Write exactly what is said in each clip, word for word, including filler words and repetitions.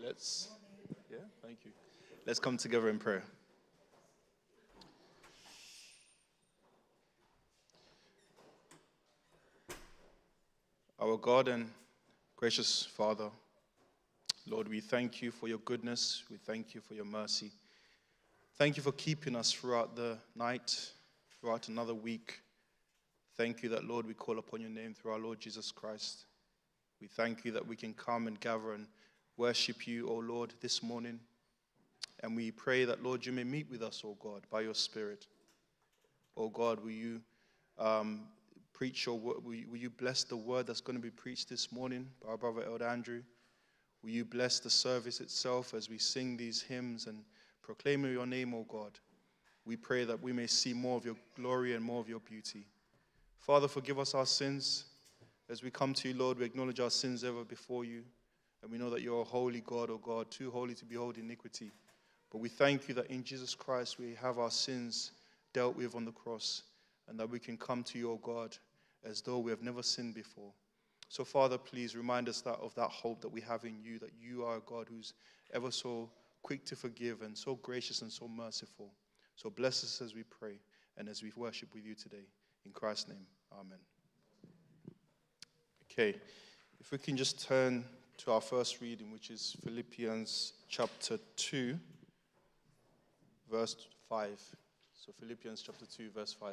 Let's, yeah, thank you. Let's come together in prayer. Our God and gracious Father, Lord, we thank you for your goodness. We thank you for your mercy. Thank you for keeping us throughout the night, throughout another week. Thank you that, Lord, we call upon your name through our Lord Jesus Christ. We thank you that we can come and gather and worship you, O Lord, this morning. And we pray that, Lord, you may meet with us, O God, by your Spirit. O God, will you um, preach your word? Will you, will you bless the word that's going to be preached this morning by our brother Elder Andrew? Will you bless the service itself as we sing these hymns and proclaim your name, O God? We pray that we may see more of your glory and more of your beauty. Father, forgive us our sins. As we come to you, Lord, we acknowledge our sins ever before you. And we know that you're a holy God, O God, too holy to behold iniquity. But we thank you that in Jesus Christ we have our sins dealt with on the cross, and that we can come to you, O God, as though we have never sinned before. So, Father, please remind us that of that hope that we have in you, that you are a God who's ever so quick to forgive and so gracious and so merciful. So bless us as we pray and as we worship with you today. In Christ's name, amen. Okay, if we can just turn to our first reading, which is Philippians chapter two, verse five. So Philippians chapter two, verse five.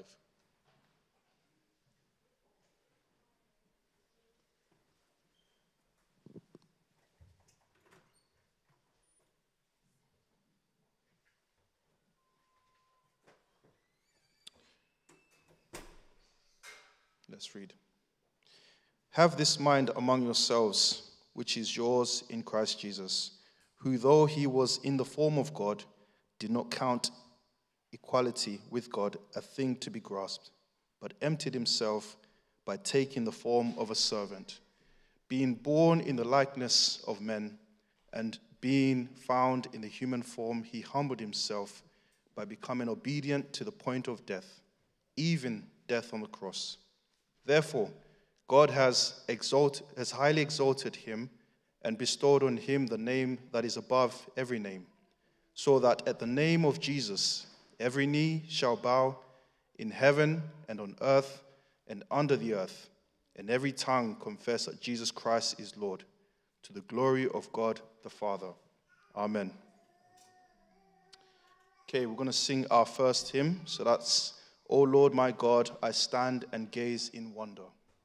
Let's read. Have this mind among yourselves, which is yours in Christ Jesus, who, though he was in the form of God, did not count equality with God a thing to be grasped, but emptied himself by taking the form of a servant, being born in the likeness of men, and being found in the human form, he humbled himself by becoming obedient to the point of death, even death on the cross. Therefore, God has exalted, has highly exalted him and bestowed on him the name that is above every name, so that at the name of Jesus every knee shall bow in heaven and on earth and under the earth, and every tongue confess that Jesus Christ is Lord, to the glory of God the Father. Amen. Okay, we're going to sing our first hymn. So that's, O Lord my God, I stand and gaze in wonder.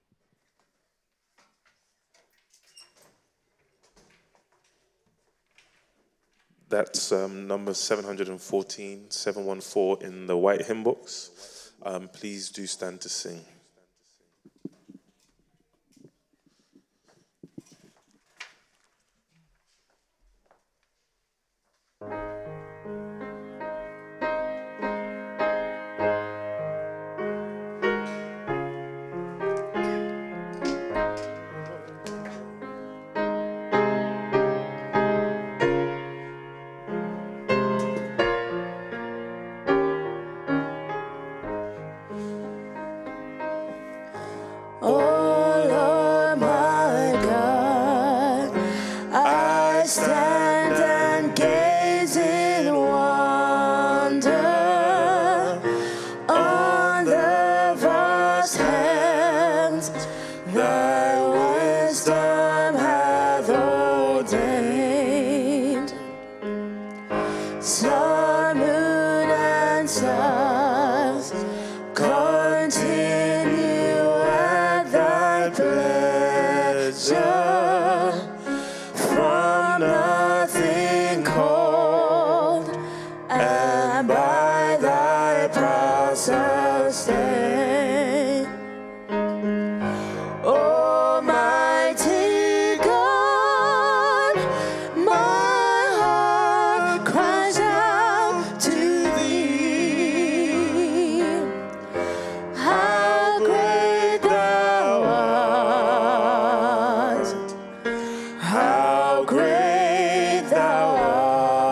That's um, number seven fourteen, seven one four in the white hymn books. Um, please do stand to sing. How great thou art.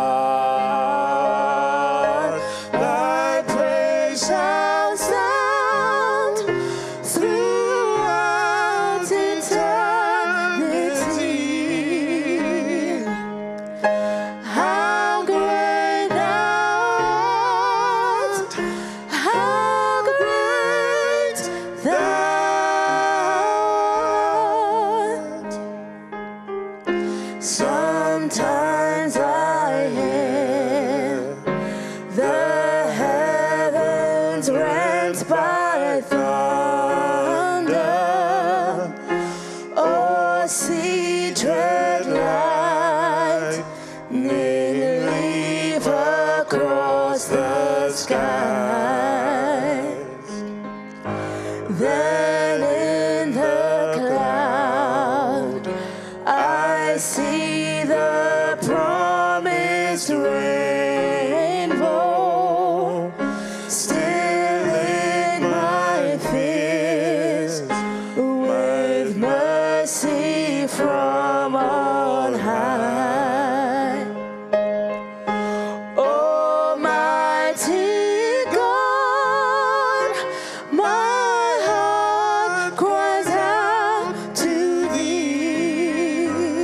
leave across the skies. Then in the cloud I see the promised rainbow. Still in my fears, with mercy from on high. Almighty God, my heart cries out to thee.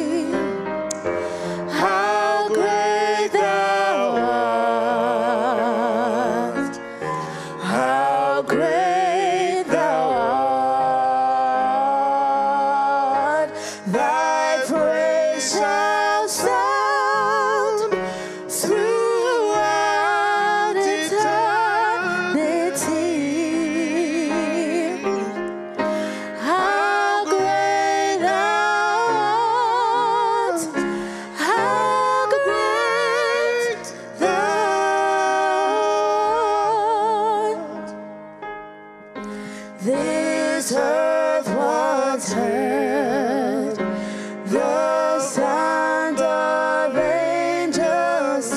How great thou art, how great thou art. Thy praise shall sound throughout eternity. How great thou art, how great thou art. This earth once heard the sound of angels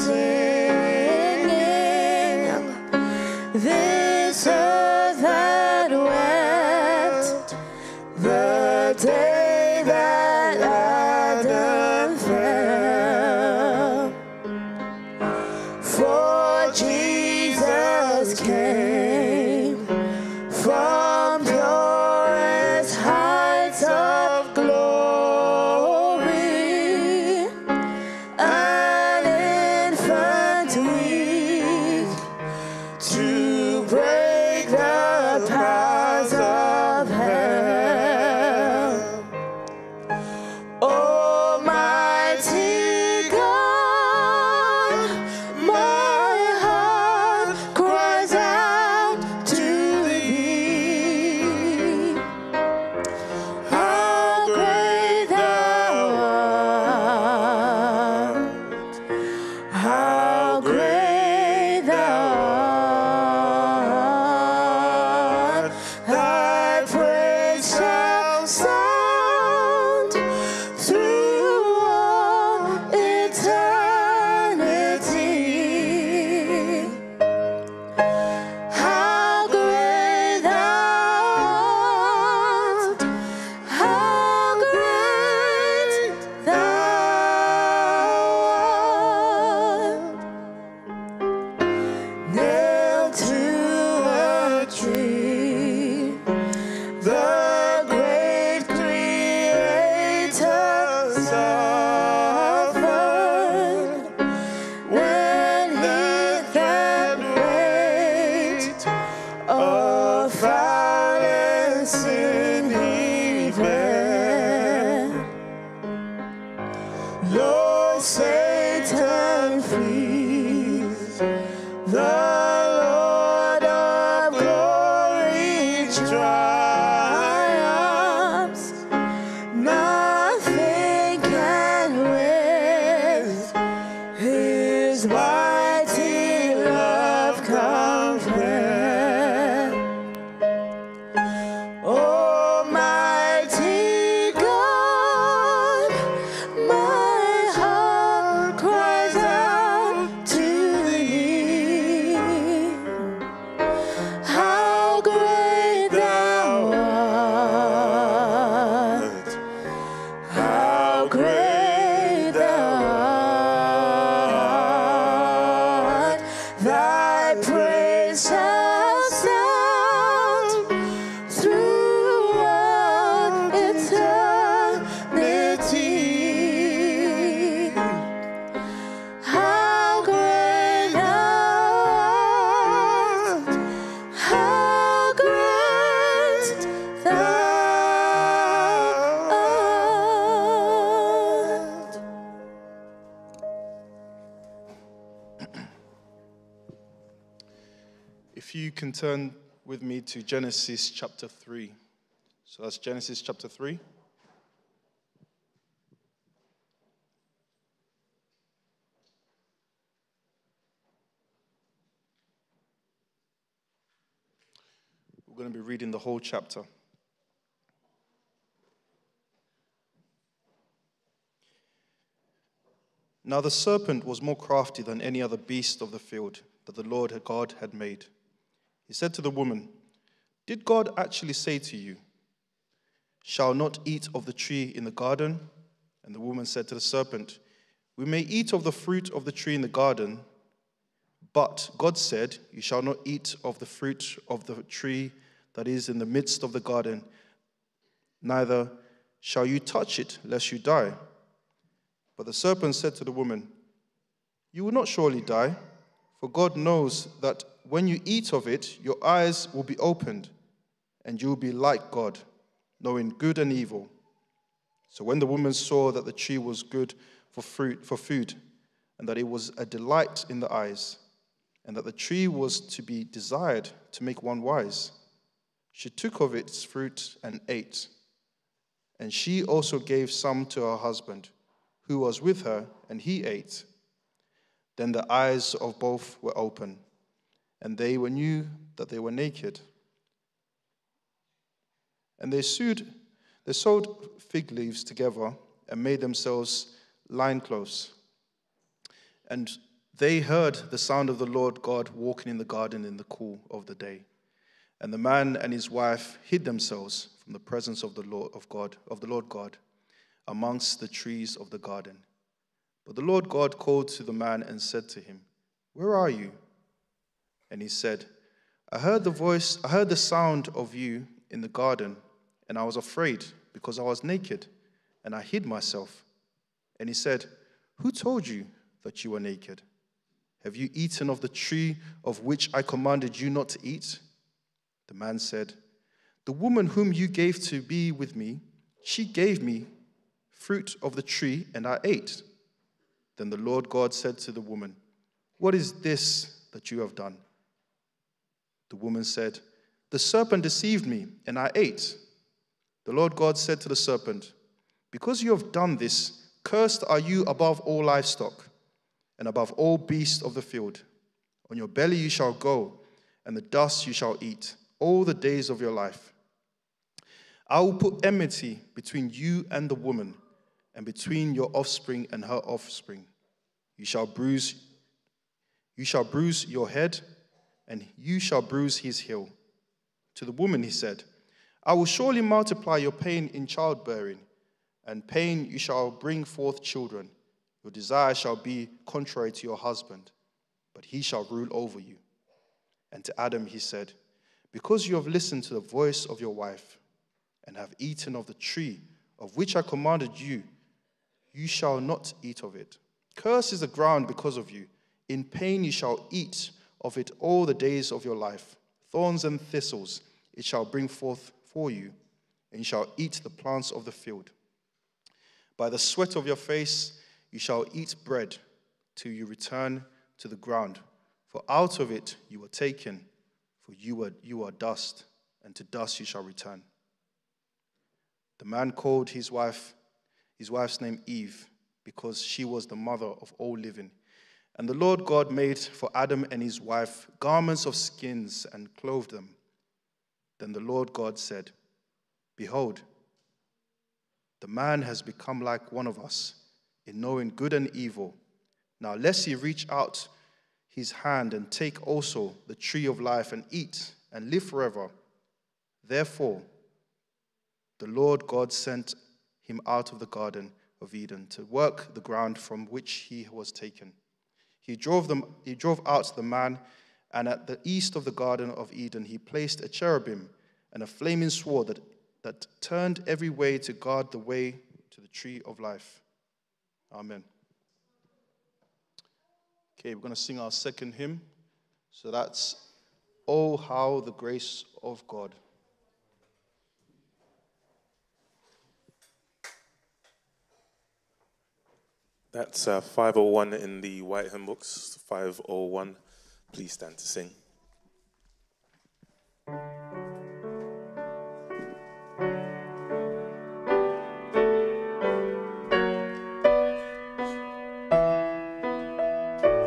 singing. This earth had wept the day that Adam fell. For Jesus came from purest heights of glory, an infant weak, to break the powers of hell. Almighty God, my heart cries out to thee. How great thou art, how great thou art. Thy praise shall sound through all eternity. How great thou art, how great thou art. Nailed to a tree, the great Creator suffered. When he that weight of foul and sin he bare, lo, Satan flees, the Lord of glory triumphs. Nothing can with his mighty love compare. Almighty God, my heart cries out to thee. How great thou art, how great thou art. Thy praise shall sound throughout eternity. How great thou art, how great thou art. If you can turn with me to Genesis chapter three. So that's Genesis chapter three. We're going to be reading the whole chapter. Now the serpent was more crafty than any other beast of the field that the Lord God had made. He said to the woman, "Did God actually say to you, 'Shall not eat of the tree in the garden?'" And the woman said to the serpent, "We may eat of the fruit of the tree in the garden, but God said, 'You shall not eat of the fruit of the tree that is in the midst of the garden, neither shall you touch it, lest you die.' But the serpent said to the woman, 'You will not surely die, for God knows that when you eat of it, your eyes will be opened, and you will be like God, knowing good and evil.' So when the woman saw that the tree was good for fruit, for food, and that it was a delight in the eyes, and that the tree was to be desired to make one wise, she took of its fruit and ate. And she also gave some to her husband, who was with her, and he ate. Then the eyes of both were open, and they were knew that they were naked. And they sewed, they sewed fig leaves together and made themselves loincloths. And they heard the sound of the Lord God walking in the garden in the cool of the day. And the man and his wife hid themselves from the presence of the Lord of God, of the Lord God, amongst the trees of the garden. But the Lord God called to the man and said to him, "Where are you?" And he said, I heard the voice, I heard the sound of you in the garden, and I was afraid because I was naked, and I hid myself. And he said, "Who told you that you were naked? Have you eaten of the tree of which I commanded you not to eat?" The man said, "The woman whom you gave to be with me, she gave me fruit of the tree, and I ate." Then the Lord God said to the woman, "What is this that you have done?" The woman said, "The serpent deceived me, and I ate." The Lord God said to the serpent, "Because you have done this, cursed are you above all livestock, and above all beasts of the field. On your belly you shall go, and the dust you shall eat all the days of your life. I will put enmity between you and the woman, and between your offspring and her offspring. You shall bruise, you shall bruise your head, and you shall bruise his heel." To the woman he said, "I will surely multiply your pain in childbearing, and pain you shall bring forth children. Your desire shall be contrary to your husband, but he shall rule over you." And to Adam he said, "Because you have listened to the voice of your wife, and have eaten of the tree of which I commanded you, you shall not eat of it. Cursed is the ground because of you. In pain you shall eat of it all the days of your life. Thorns and thistles it shall bring forth for you, and you shall eat the plants of the field. By the sweat of your face you shall eat bread till you return to the ground, for out of it you were taken, for you are, you are dust, and to dust you shall return." The man called his wife, his wife's name Eve, because she was the mother of all living. And the Lord God made for Adam and his wife garments of skins and clothed them. Then the Lord God said, "Behold, the man has become like one of us in knowing good and evil. Now lest he reach out his hand and take also the tree of life and eat and live forever." Therefore, the Lord God sent him out of the Garden of Eden to work the ground from which he was taken. He drove them, he drove out the man, and at the east of the Garden of Eden he placed a cherubim and a flaming sword that, that turned every way to guard the way to the tree of life. Amen. Okay, we're going to sing our second hymn. So that's "Oh, How the Grace of God." That's uh, five oh one in the white hymn books. five oh one. Please stand to sing.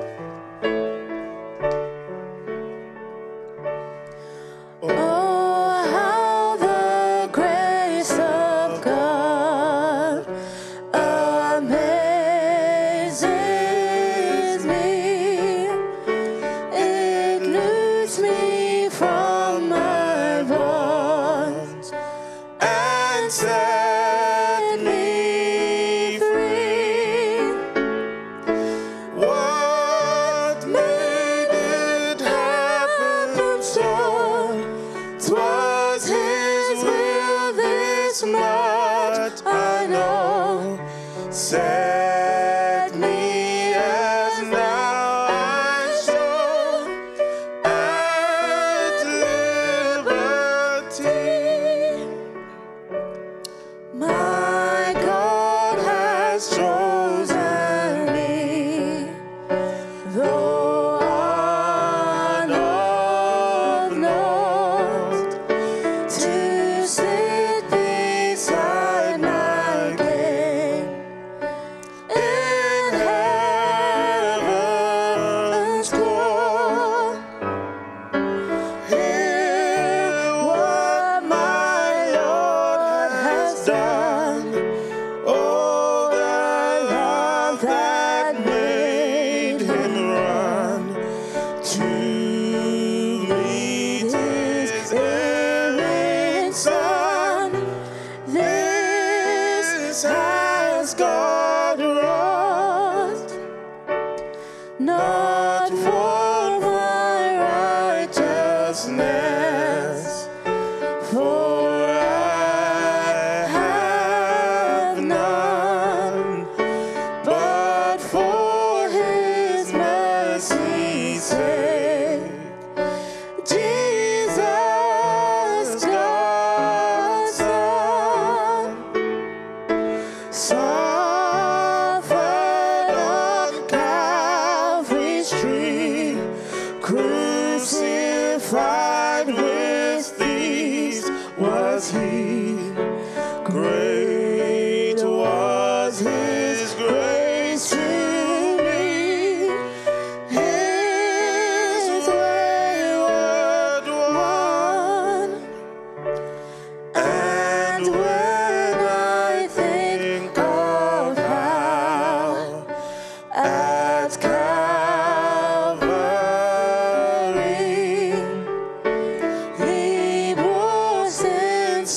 Oh, not for my righteousness, for I have none, but for his mercy's sake. Jesus, God's Son, suffered on Calvary's tree, crucified with these was he. Great was his grace to me, his wayward one. And when I think of how at Calvary he bore sin's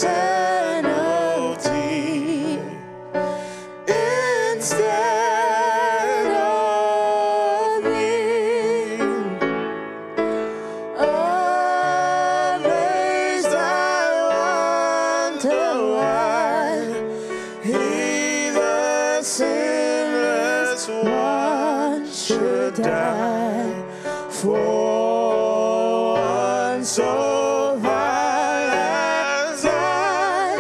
penalty instead of me, amazed I wonder why he, the sinless one, should die for one so vile as I,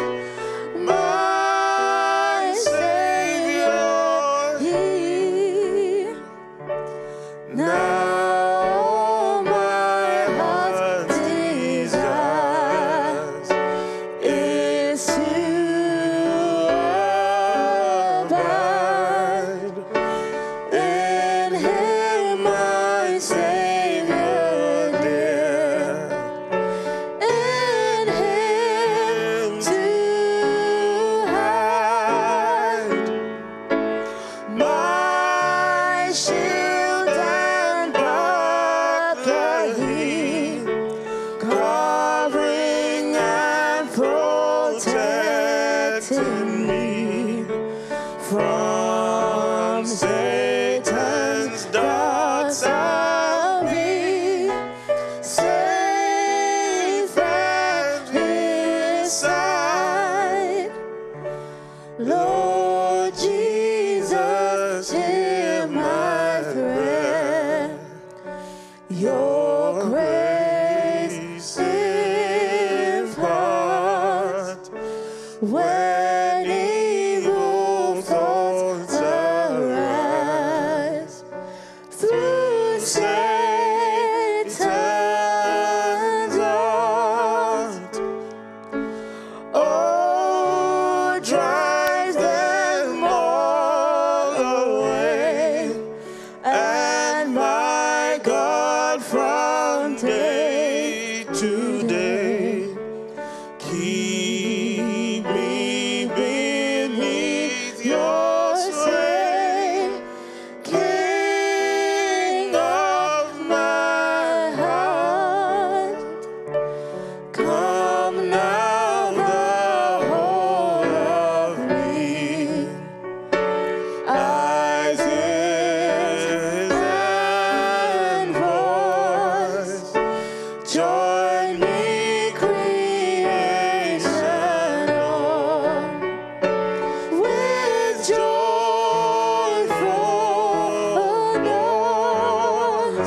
my Savior, he. Now my heart's desires is to abide in him, my Savior dear, in him to hide, my shield and buckler he, covering and protecting me from Satan's darts. I'll be safe at his side. Lord Jesus, hear my prayer. Your grace impart when evil thoughts arise through Satan's art. Oh, drive them all away, and my God, from day to day, keep me beneath your sway, King of my heart. Come now, the whole of me, eyes, ears, and voice, join me, creation on, with joyful notes.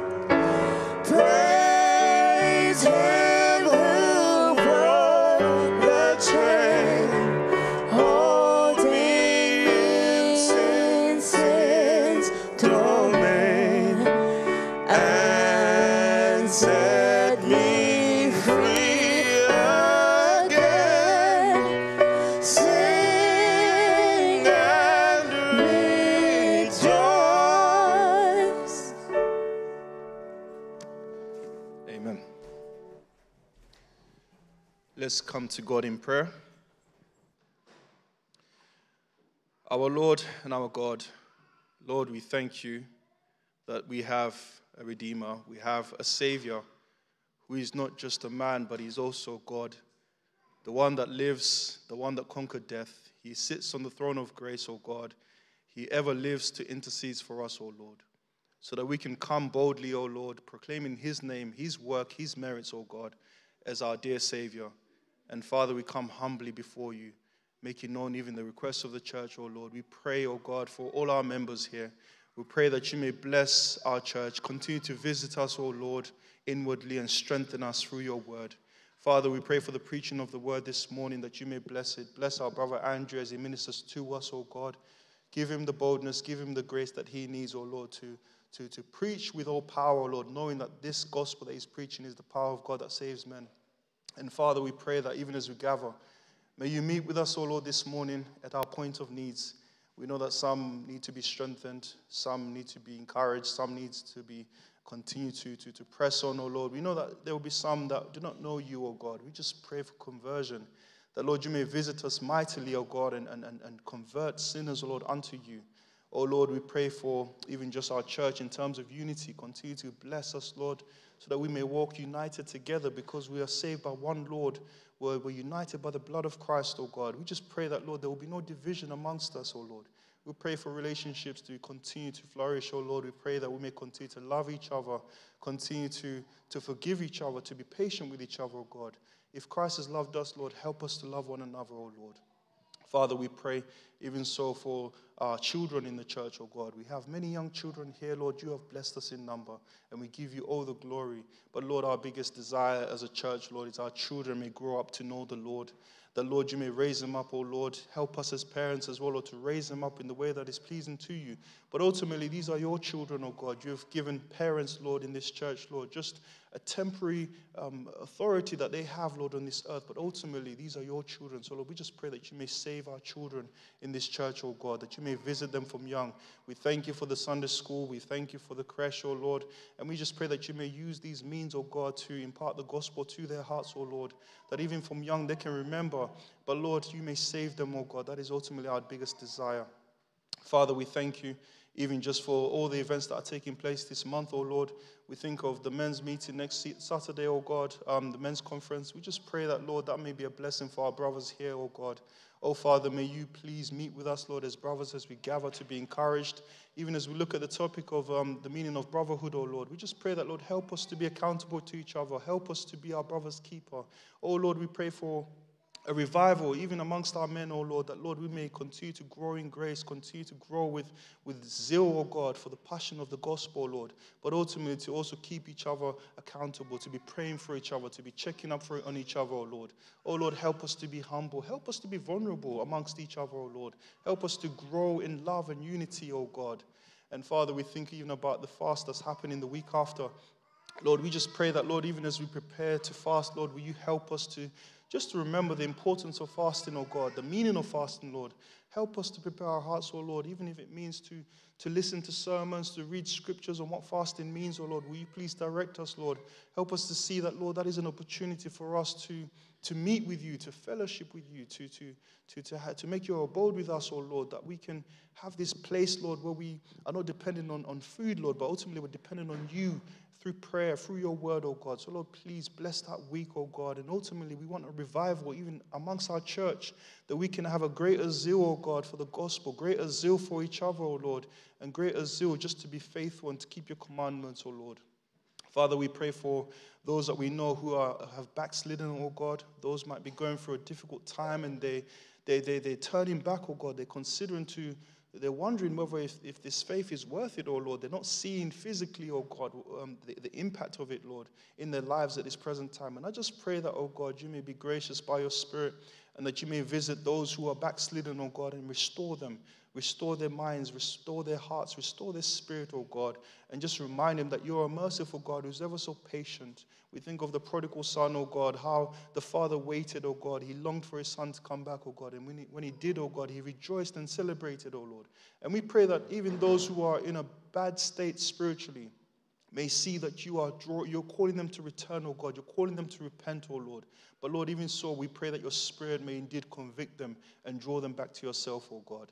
Praise him who broke the chain, holding in sin's domain, and set me free again. Sing and rejoice. Amen. Let's come to God in prayer. Our Lord and our God, Lord, we thank you that we have a Redeemer, we have a Savior who is not just a man, but he's also God, the one that lives, the one that conquered death. He sits on the throne of grace, O God. He ever lives to intercede for us, O Lord. so that we can come boldly, O Lord, proclaiming his name, his work, his merits, O God, as our dear Savior. And Father, we come humbly before you, making known even the requests of the church, O Lord. We pray, O God, for all our members here. We pray that you may bless our church, continue to visit us, O Lord, inwardly and strengthen us through your word. Father, we pray for the preaching of the word this morning, that you may bless it. Bless our brother Andrew as he ministers to us, O God. Give him the boldness, give him the grace that he needs, O Lord, to, to, to preach with all power, O Lord, knowing that this gospel that he's preaching is the power of God that saves men. And Father, we pray that even as we gather, may you meet with us, O Lord, this morning at our point of needs. We know that some need to be strengthened, some need to be encouraged, some need to be continue to, to, to press on, O Lord. We know that there will be some that do not know you, O God. We just pray for conversion, that, Lord, you may visit us mightily, O God, and, and, and convert sinners, O Lord, unto you. O Lord, we pray for even just our church in terms of unity. Continue to bless us, Lord, so that we may walk united together, because we are saved by one Lord. We're, we're united by the blood of Christ, O God. We just pray that, Lord, there will be no division amongst us, O Lord. We pray for relationships to continue to flourish, O Lord. We pray that we may continue to love each other, continue to, to forgive each other, to be patient with each other, O God. If Christ has loved us, Lord, help us to love one another, O Lord. Father, we pray even so for our children in the church, oh God. We have many young children here, Lord. You have blessed us in number, and we give you all the glory. But, Lord, our biggest desire as a church, Lord, is our children may grow up to know the Lord. That, Lord, you may raise them up, oh Lord. Help us as parents as well, Lord, to raise them up in the way that is pleasing to you. But ultimately, these are your children, oh God. You have given parents, Lord, in this church, Lord, just a temporary um, authority that they have, Lord, on this earth. But ultimately, these are your children. So, Lord, we just pray that you may save our children in this church, oh God, that you may visit them from young. We thank you for the Sunday school. We thank you for the creche, oh Lord. And we just pray that you may use these means, oh God, to impart the gospel to their hearts, oh Lord, that even from young they can remember. But, Lord, you may save them, oh God. That is ultimately our biggest desire. Father, we thank you even just for all the events that are taking place this month, oh Lord. We think of the men's meeting next Saturday, oh God, um, the men's conference. We just pray that, Lord, that may be a blessing for our brothers here, oh God. Oh, Father, may you please meet with us, Lord, as brothers, as we gather to be encouraged. Even as we look at the topic of um, the meaning of brotherhood, oh Lord, we just pray that, Lord, help us to be accountable to each other. Help us to be our brother's keeper. Oh, Lord, we pray for a revival, even amongst our men, oh Lord, that, Lord, we may continue to grow in grace, continue to grow with, with zeal, oh God, for the passion of the gospel, Lord, but ultimately to also keep each other accountable, to be praying for each other, to be checking up for, on each other, oh Lord. Oh Lord, help us to be humble. Help us to be vulnerable amongst each other, oh Lord. Help us to grow in love and unity, oh God. And Father, we think even about the fast that's happening the week after. Lord, we just pray that, Lord, even as we prepare to fast, Lord, will you help us to just to remember the importance of fasting, oh God, the meaning of fasting, Lord. Help us to prepare our hearts, oh Lord, even if it means to, to listen to sermons, to read scriptures on what fasting means, oh Lord. Will you please direct us, Lord? Help us to see that, Lord, that is an opportunity for us to, to meet with you, to fellowship with you, to, to, to, to, ha- to make your abode with us, oh Lord, that we can have this place, Lord, where we are not dependent on, on food, Lord, but ultimately we're dependent on you, through prayer, through your word, oh God. So, Lord, please bless that week, oh God. And ultimately, we want a revival even amongst our church, that we can have a greater zeal, oh God, for the gospel, greater zeal for each other, oh Lord, and greater zeal just to be faithful and to keep your commandments, oh Lord. Father, we pray for those that we know who are have backslidden, oh God. Those might be going through a difficult time and they, they, they, they're turning back, oh God. They're considering to They're wondering whether if, if this faith is worth it, oh Lord. They're not seeing physically, oh God, um, the, the impact of it, Lord, in their lives at this present time. And I just pray that, oh God, you may be gracious by your Spirit and that you may visit those who are backslidden, oh God, and restore them. Restore their minds, restore their hearts, restore their spirit, oh God, and just remind them that you're a merciful God who's ever so patient. We think of the prodigal son, oh God, how the father waited, oh God. He longed for his son to come back, oh God. And when he, when he did, oh God, he rejoiced and celebrated, oh Lord. And we pray that even those who are in a bad state spiritually may see that you are draw, you're calling them to return, oh God. You're calling them to repent, oh Lord. But Lord, even so, we pray that your Spirit may indeed convict them and draw them back to yourself, oh God.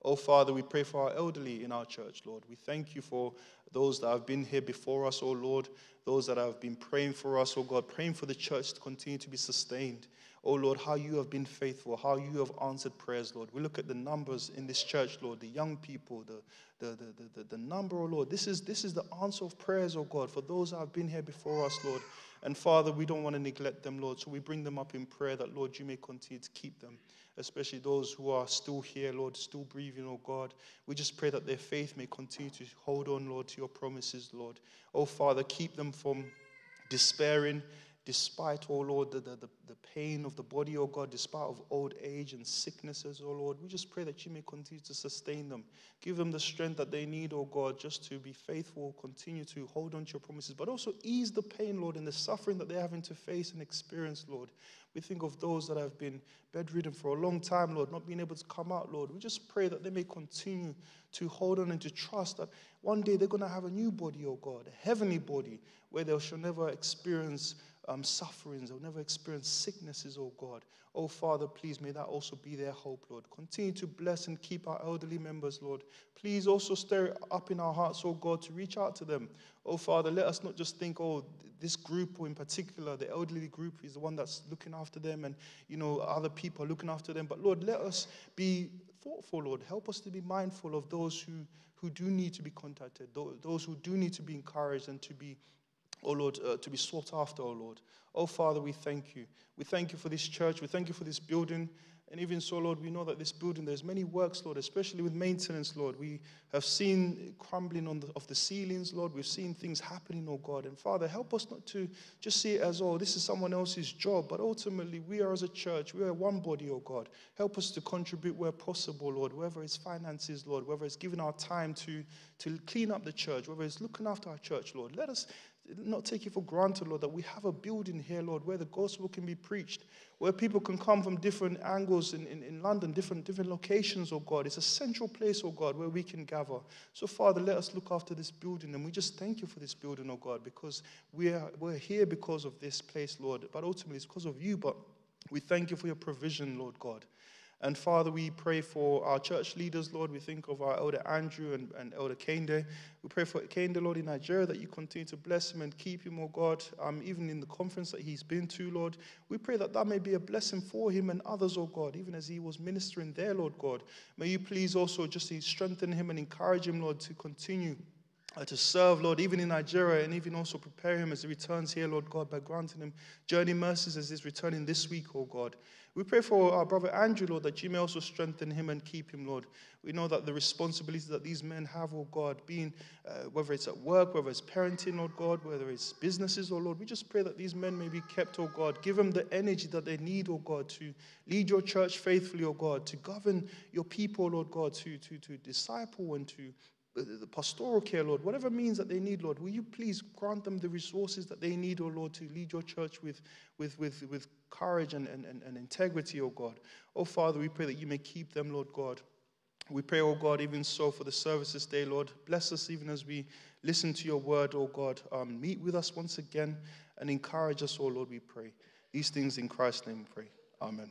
Oh, Father, we pray for our elderly in our church, Lord. We thank you for those that have been here before us, oh Lord, those that have been praying for us, oh God, praying for the church to continue to be sustained. Oh Lord, how you have been faithful, how you have answered prayers, Lord. We look at the numbers in this church, Lord, the young people, the the the the, the, the number, oh Lord. This is this is the answer of prayers, oh God, for those that have been here before us, Lord. And Father, we don't want to neglect them, Lord, so we bring them up in prayer that, Lord, you may continue to keep them, especially those who are still here, Lord, still breathing, oh God. We just pray that their faith may continue to hold on, Lord, to your promises, Lord. Oh, Father, keep them from despairing, despite, oh Lord, the, the, the pain of the body, oh God, despite of old age and sicknesses, oh Lord. We just pray that you may continue to sustain them. Give them the strength that they need, oh God, just to be faithful, continue to hold on to your promises, but also ease the pain, Lord, and the suffering that they're having to face and experience, Lord. We think of those that have been bedridden for a long time, Lord, not being able to come out, Lord. We just pray that they may continue to hold on and to trust that one day they're going to have a new body, oh God, a heavenly body, where they shall never experience um, sufferings, they'll never experience sicknesses, oh God. Oh Father, please, may that also be their hope, Lord. Continue to bless and keep our elderly members, Lord. Please also stir it up in our hearts, oh God, to reach out to them. Oh Father, let us not just think, oh, this group, or in particular, the elderly group is the one that's looking after them, and, you know, other people are looking after them. But Lord, let us be thoughtful, Lord. Help us to be mindful of those who, who do need to be contacted, those who do need to be encouraged and to be, oh Lord, uh, to be sought after, oh Lord. Oh Father, we thank you. We thank you for this church. We thank you for this building. And even so, Lord, we know that this building, there's many works, Lord, especially with maintenance, Lord. We have seen crumbling on the, of the ceilings, Lord. We've seen things happening, oh God. And Father, help us not to just see it as, oh, this is someone else's job. But ultimately, we are as a church, we are one body, oh God. Help us to contribute where possible, Lord, whether it's finances, Lord, whether it's giving our time to, to clean up the church, whether it's looking after our church, Lord. Let us not take it for granted, Lord, that we have a building here, Lord, where the gospel can be preached, where people can come from different angles in, in, in London, different, different locations, oh God. It's a central place, oh God, where we can gather. So, Father, let us look after this building, and we just thank you for this building, oh God, because we are, we're here because of this place, Lord, but ultimately it's because of you, but we thank you for your provision, Lord God. And Father, we pray for our church leaders, Lord. We think of our Elder Andrew and, and Elder Kende. We pray for Kende, Lord, in Nigeria, that you continue to bless him and keep him, oh God, um, even in the conference that he's been to, Lord. We pray that that may be a blessing for him and others, oh God, even as he was ministering there, Lord God. May you please also just strengthen him and encourage him, Lord, to continue Uh, to serve, Lord, even in Nigeria, and even also prepare him as he returns here, Lord God, by granting him journey mercies as he's returning this week, oh God. We pray for our brother Andrew, Lord, that you may also strengthen him and keep him, Lord. We know that the responsibilities that these men have, oh God, being, uh, whether it's at work, whether it's parenting, Lord God, whether it's businesses, oh Lord, we just pray that these men may be kept, oh God. Give them the energy that they need, oh God, to lead your church faithfully, oh God, to govern your people, Lord God, to, to, to disciple and to the pastoral care, Lord, whatever means that they need, Lord, will you please grant them the resources that they need, oh Lord, to lead your church with, with, with, with courage and, and, and integrity, oh God. Oh Father, we pray that you may keep them, Lord God. We pray, oh God, even so for the service this day, Lord. Bless us even as we listen to your word, oh God. Um, meet with us once again and encourage us, oh Lord, we pray. These things in Christ's name we pray. Amen.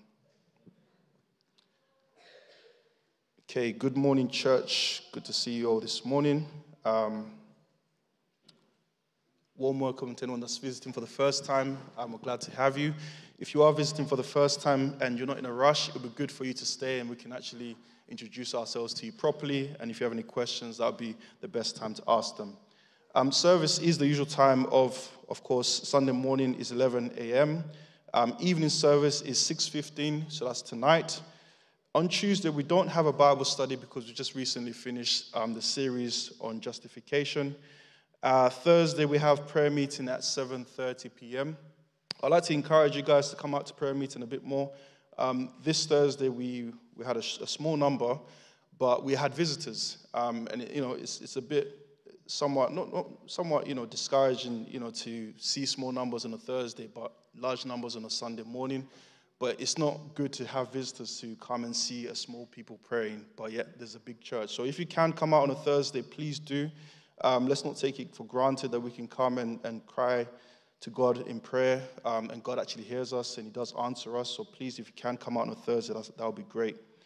Okay, good morning, church. Good to see you all this morning. Um, warm welcome to anyone that's visiting for the first time. I'm glad to have you. If you are visiting for the first time and you're not in a rush, it would be good for you to stay and we can actually introduce ourselves to you properly. And if you have any questions, that would be the best time to ask them. Um, service is the usual time of, of course, Sunday morning is eleven a.m. Um, evening service is six fifteen, so that's tonight. On Tuesday, we don't have a Bible study because we just recently finished um, the series on justification. Uh, Thursday, we have prayer meeting at seven thirty p.m. I'd like to encourage you guys to come out to prayer meeting a bit more. Um, this Thursday, we, we had a, a small number, but we had visitors. Um, and, it, you know, it's, it's a bit somewhat, not, not somewhat, you know, discouraging, you know, to see small numbers on a Thursday, but large numbers on a Sunday morning. But it's not good to have visitors to come and see a small people praying, but yet there's a big church. So if you can come out on a Thursday, please do. Um, let's not take it for granted that we can come and, and cry to God in prayer, um, and God actually hears us and he does answer us. So please, if you can come out on a Thursday, that would be great.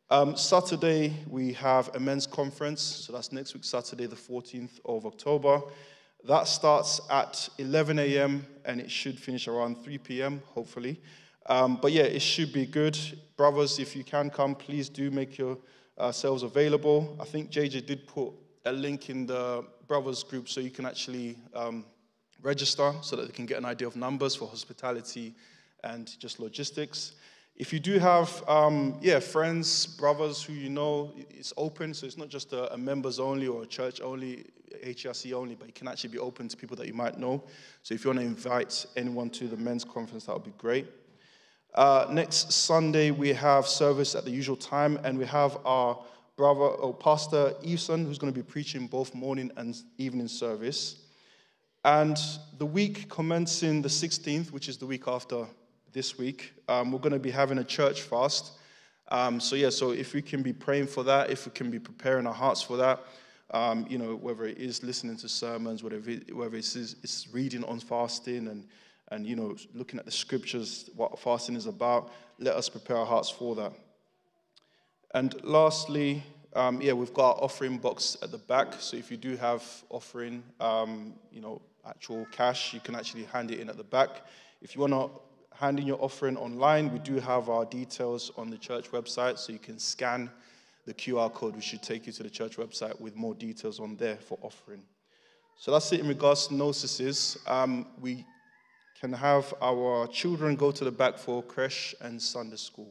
Um, Saturday, we have a men's conference. So that's next week, Saturday, the fourteenth of October. That starts at eleven a.m. and it should finish around three p.m., hopefully. Um, but yeah, it should be good. Brothers, if you can come, please do make yourselves available. I think J J did put a link in the brothers group so you can actually um, register so that they can get an idea of numbers for hospitality and just logistics. If you do have, um, yeah, friends, brothers who you know, it's open, so it's not just a, a members only or a church only, H R C only, but it can actually be open to people that you might know. So if you want to invite anyone to the men's conference, that would be great. Uh, next Sunday, we have service at the usual time, and we have our brother, or Pastor Eveson, who's going to be preaching both morning and evening service. And the week commencing the sixteenth, which is the week after this week, um, we're going to be having a church fast. Um, so yeah, so if we can be praying for that, if we can be preparing our hearts for that, um, you know, whether it is listening to sermons, whatever it, whether it's, it's reading on fasting and, and, you know, looking at the scriptures, what fasting is about, let us prepare our hearts for that. And lastly, um, yeah, we've got our offering box at the back. So if you do have offering, um, you know, actual cash, you can actually hand it in at the back. If you want to hand in your offering online, we do have our details on the church website, so you can scan the Q R code, which should take you to the church website with more details on there for offering. So that's it in regards to notices. Um, we can have our children go to the back for creche and Sunday school.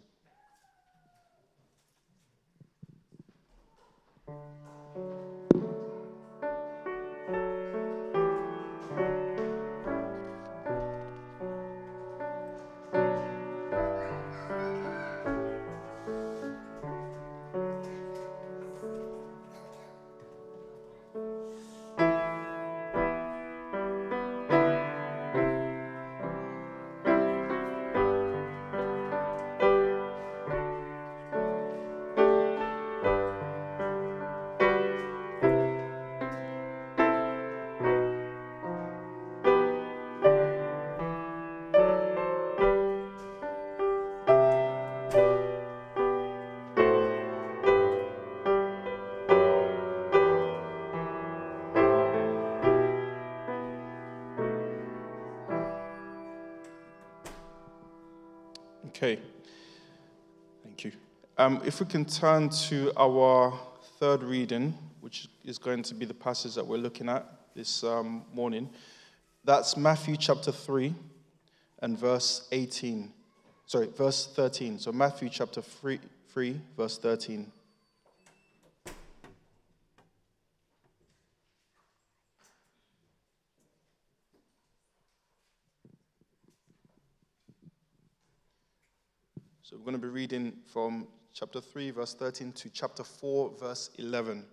Okay, thank you. Um, if we can turn to our third reading, which is going to be the passage that we're looking at this um, morning. That's Matthew chapter three and verse eighteen. Sorry, verse thirteen. So Matthew chapter three, three verse thirteen. So we're going to be reading from chapter three, verse thirteen to chapter four, verse eleven.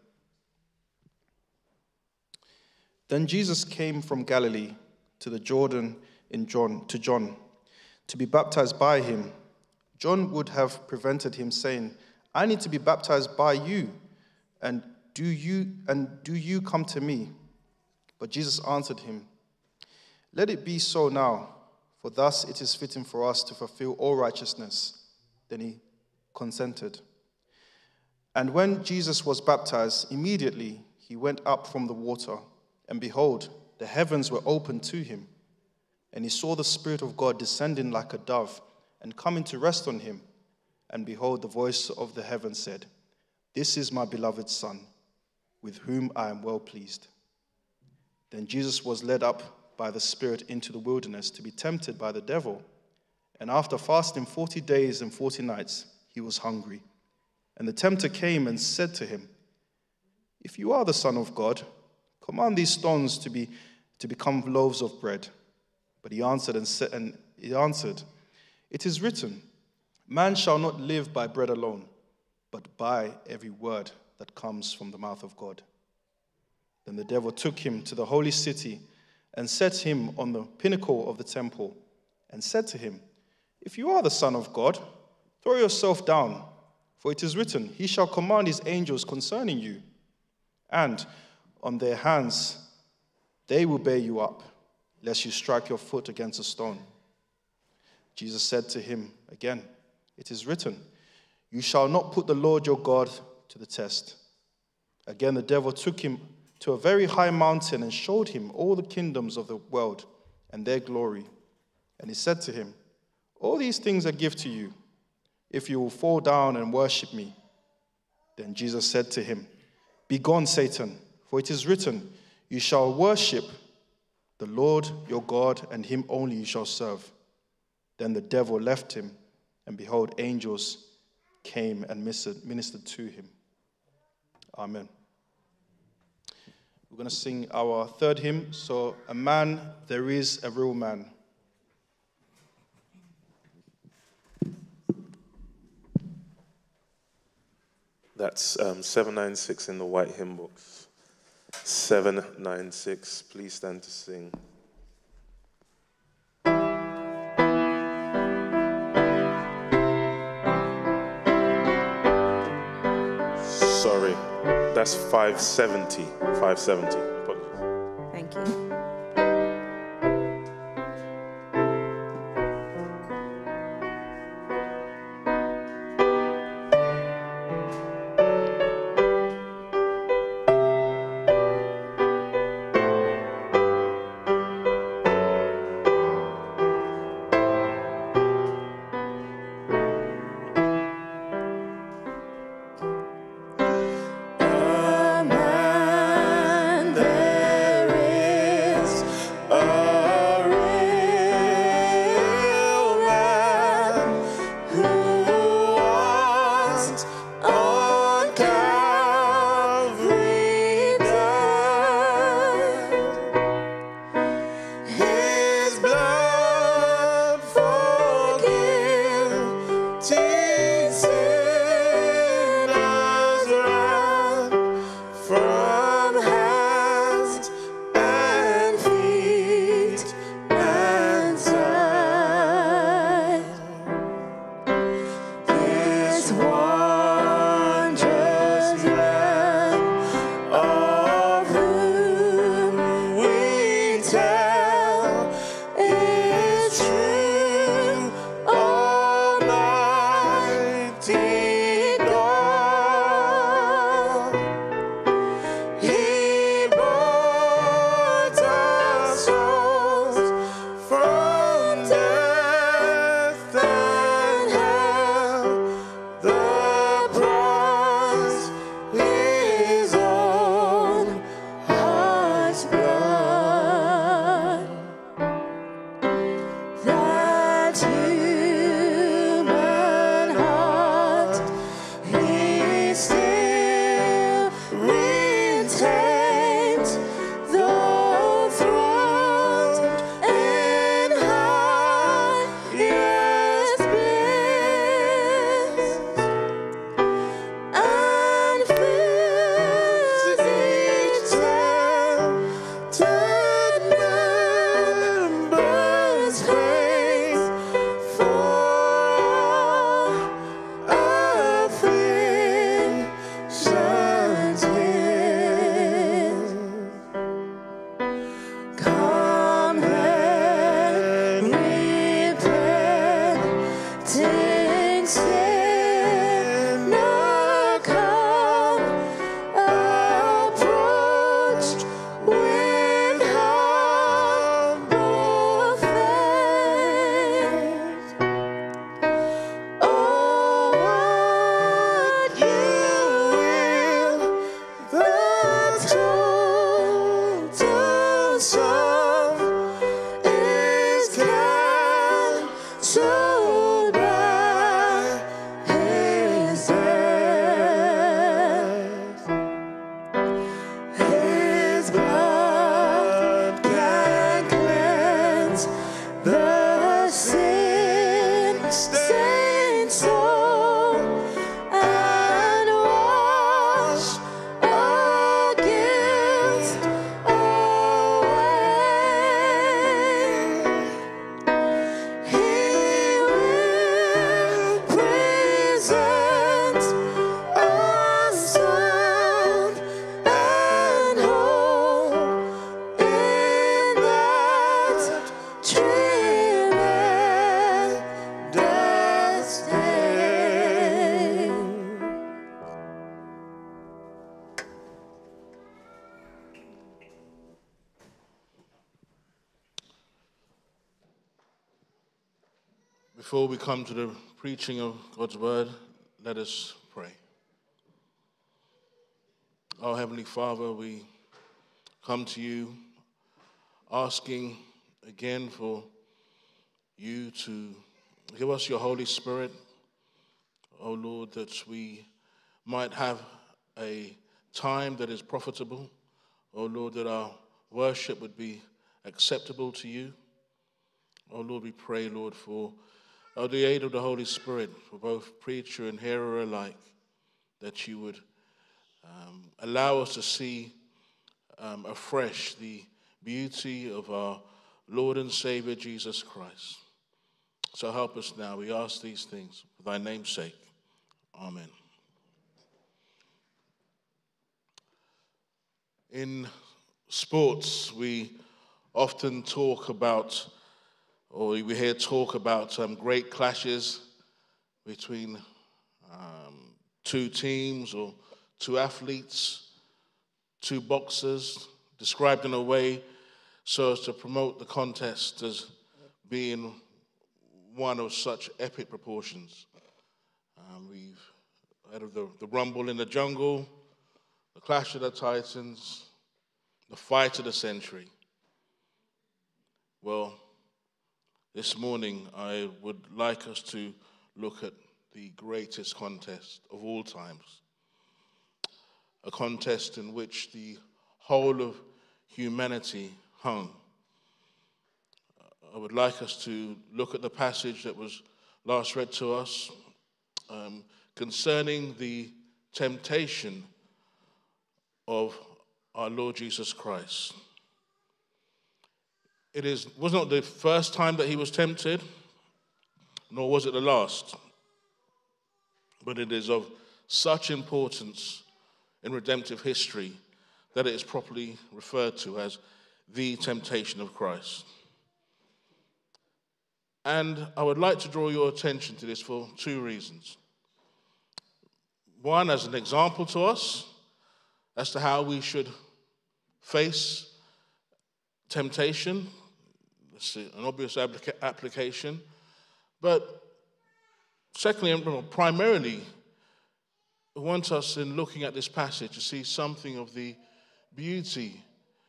Then Jesus came from Galilee to the Jordan in John to John to be baptized by him. John would have prevented him, saying, "I need to be baptized by you, and do you and do you come to me?" But Jesus answered him, "Let it be so now, for thus it is fitting for us to fulfill all righteousness." Then he consented. And when Jesus was baptized, immediately he went up from the water, and behold, the heavens were opened to him. And he saw the Spirit of God descending like a dove and coming to rest on him. And behold, the voice of the heaven said, "This is my beloved Son, with whom I am well pleased." Then Jesus was led up by the Spirit into the wilderness to be tempted by the devil. And after fasting forty days and forty nights, he was hungry. And the tempter came and said to him, "If you are the Son of God, command these stones to be to become loaves of bread." But he answered and said, and he answered, "It is written, man shall not live by bread alone, but by every word that comes from the mouth of God." Then the devil took him to the holy city and set him on the pinnacle of the temple and said to him, "If you are the Son of God, throw yourself down, for it is written, he shall command his angels concerning you, and on their hands they will bear you up, lest you strike your foot against a stone." Jesus said to him again, "It is written, You shall not put the Lord your God to the test. Again, the devil took him to a very high mountain and showed him all the kingdoms of the world and their glory. And he said to him, all these things I give to you, if you will fall down and worship me. Then Jesus said to him, Begone, Satan, for it is written, you shall worship the Lord your God, and him only you shall serve. Then the devil left him, and behold, angels came and ministered to him. Amen. We're going to sing our third hymn. So, A Man, There Is a Real Man. That's um, seven ninety-six in the white hymn books. seven ninety-six. Please stand to sing. Sorry, that's five seventy. five seventy. Apologies. Thank you. Before we come to the preaching of God's word, let us pray. Our Heavenly Father, we come to you asking again for you to give us your Holy Spirit, oh Lord, that we might have a time that is profitable, oh Lord, that our worship would be acceptable to you. Oh Lord, we pray, Lord, for oh, the aid of the Holy Spirit, for both preacher and hearer alike, that you would um, allow us to see um, afresh the beauty of our Lord and Savior, Jesus Christ. So help us now. We ask these things for thy name's sake. Amen. In sports, we often talk about, or we hear talk about um, great clashes between um, two teams or two athletes, two boxers, described in a way so as to promote the contest as being one of such epic proportions. Um, we've heard of the, the Rumble in the Jungle, the Clash of the Titans, the Fight of the Century. Well, this morning I would like us to look at the greatest contest of all times, a contest in which the whole of humanity hung. I would like us to look at the passage that was last read to us um, concerning the temptation of our Lord Jesus Christ. It is, was not the first time that he was tempted, nor was it the last, but it is of such importance in redemptive history that it is properly referred to as the temptation of Christ. And I would like to draw your attention to this for two reasons. One, as an example to us as to how we should face temptation. It's an obvious applica- application. But secondly, and primarily, I want us in looking at this passage to see something of the beauty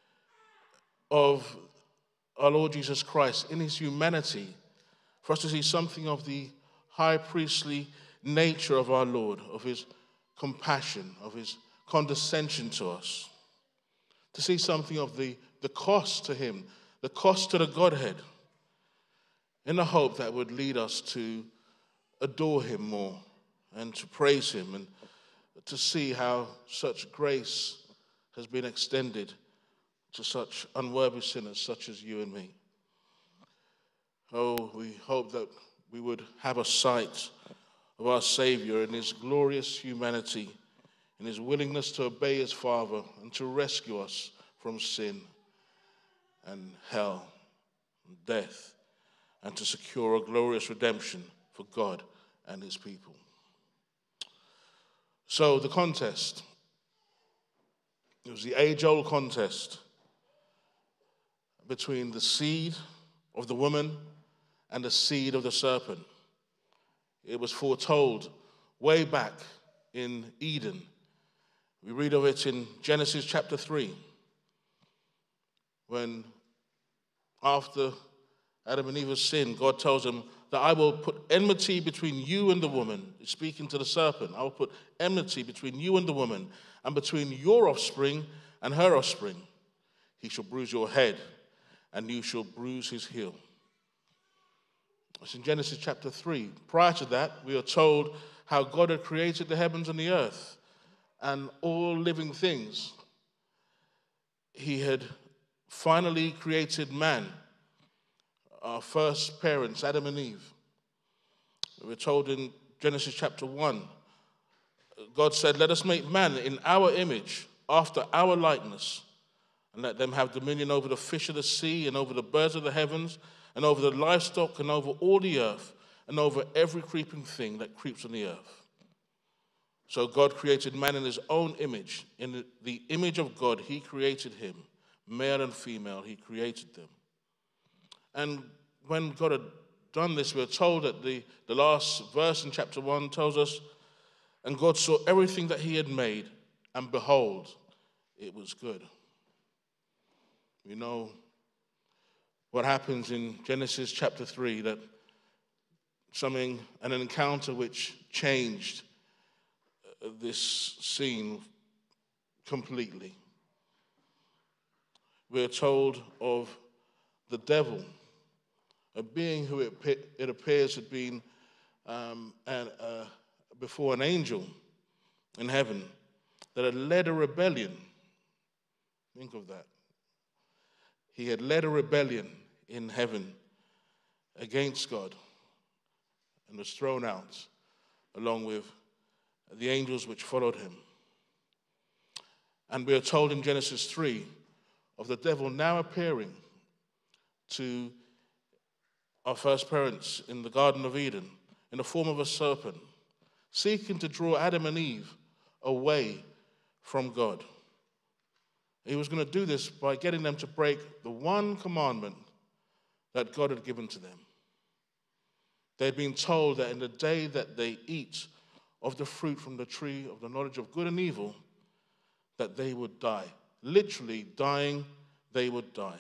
of our Lord Jesus Christ in his humanity, for us to see something of the high priestly nature of our Lord, of his compassion, of his condescension to us, to see something of the, the cost to him, the cost to the Godhead, in the hope that would lead us to adore him more and to praise him and to see how such grace has been extended to such unworthy sinners such as you and me. Oh, we hope that we would have a sight of our Savior in his glorious humanity, in his willingness to obey his Father and to rescue us from sin and hell and death, and to secure a glorious redemption for God and his people. So the contest, it was the age-old contest between the seed of the woman and the seed of the serpent. It was foretold way back in Eden. We read of it in Genesis chapter three, when after Adam and Eve's sin, God tells them that I will put enmity between you and the woman. He's speaking to the serpent. I will put enmity between you and the woman, and between your offspring and her offspring. He shall bruise your head, and you shall bruise his heel. It's in Genesis chapter three. Prior to that, we are told how God had created the heavens and the earth and all living things. He had finally created man, our first parents, Adam and Eve. We're told in Genesis chapter one, God said, let us make man in our image, after our likeness, and let them have dominion over the fish of the sea and over the birds of the heavens and over the livestock and over all the earth and over every creeping thing that creeps on the earth. So God created man in his own image. In the image of God, he created him. Male and female, he created them. And when God had done this, we're told that the, the last verse in chapter one tells us, and God saw everything that he had made, and behold, it was good. We know what happens in Genesis chapter three, that something, an encounter which changed this scene completely. We're told of the devil, a being who it, it appears had been um, an, uh, before an angel in heaven, that had led a rebellion. Think of that. He had led a rebellion in heaven against God and was thrown out along with the angels which followed him. And we are told in Genesis three of the devil now appearing to our first parents in the Garden of Eden in the form of a serpent, seeking to draw Adam and Eve away from God. He was going to do this by getting them to break the one commandment that God had given to them. They'd been told that in the day that they eat of the fruit from the tree of the knowledge of good and evil, that they would die. Literally dying, they would die.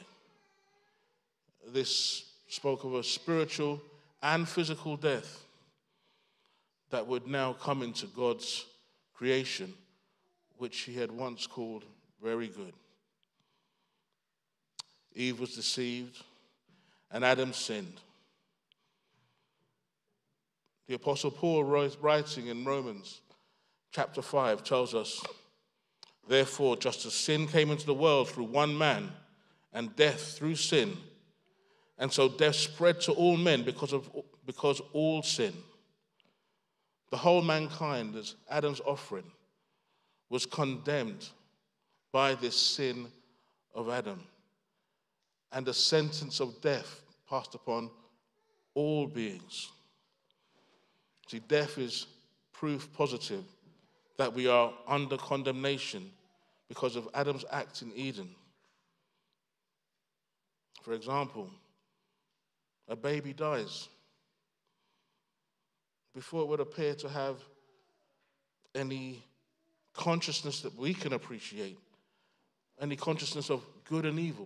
This spoke of a spiritual and physical death that would now come into God's creation, which he had once called very good. Eve was deceived, and Adam sinned. The Apostle Paul, writing in Romans chapter five, tells us, therefore, just as sin came into the world through one man, and death through sin, and so death spread to all men because of because all sin. The whole mankind, as Adam's offering, was condemned by this sin of Adam, and the sentence of death passed upon all beings. See, death is proof positive that we are under condemnation because of Adam's act in Eden. For example, a baby dies before it would appear to have any consciousness that we can appreciate, any consciousness of good and evil.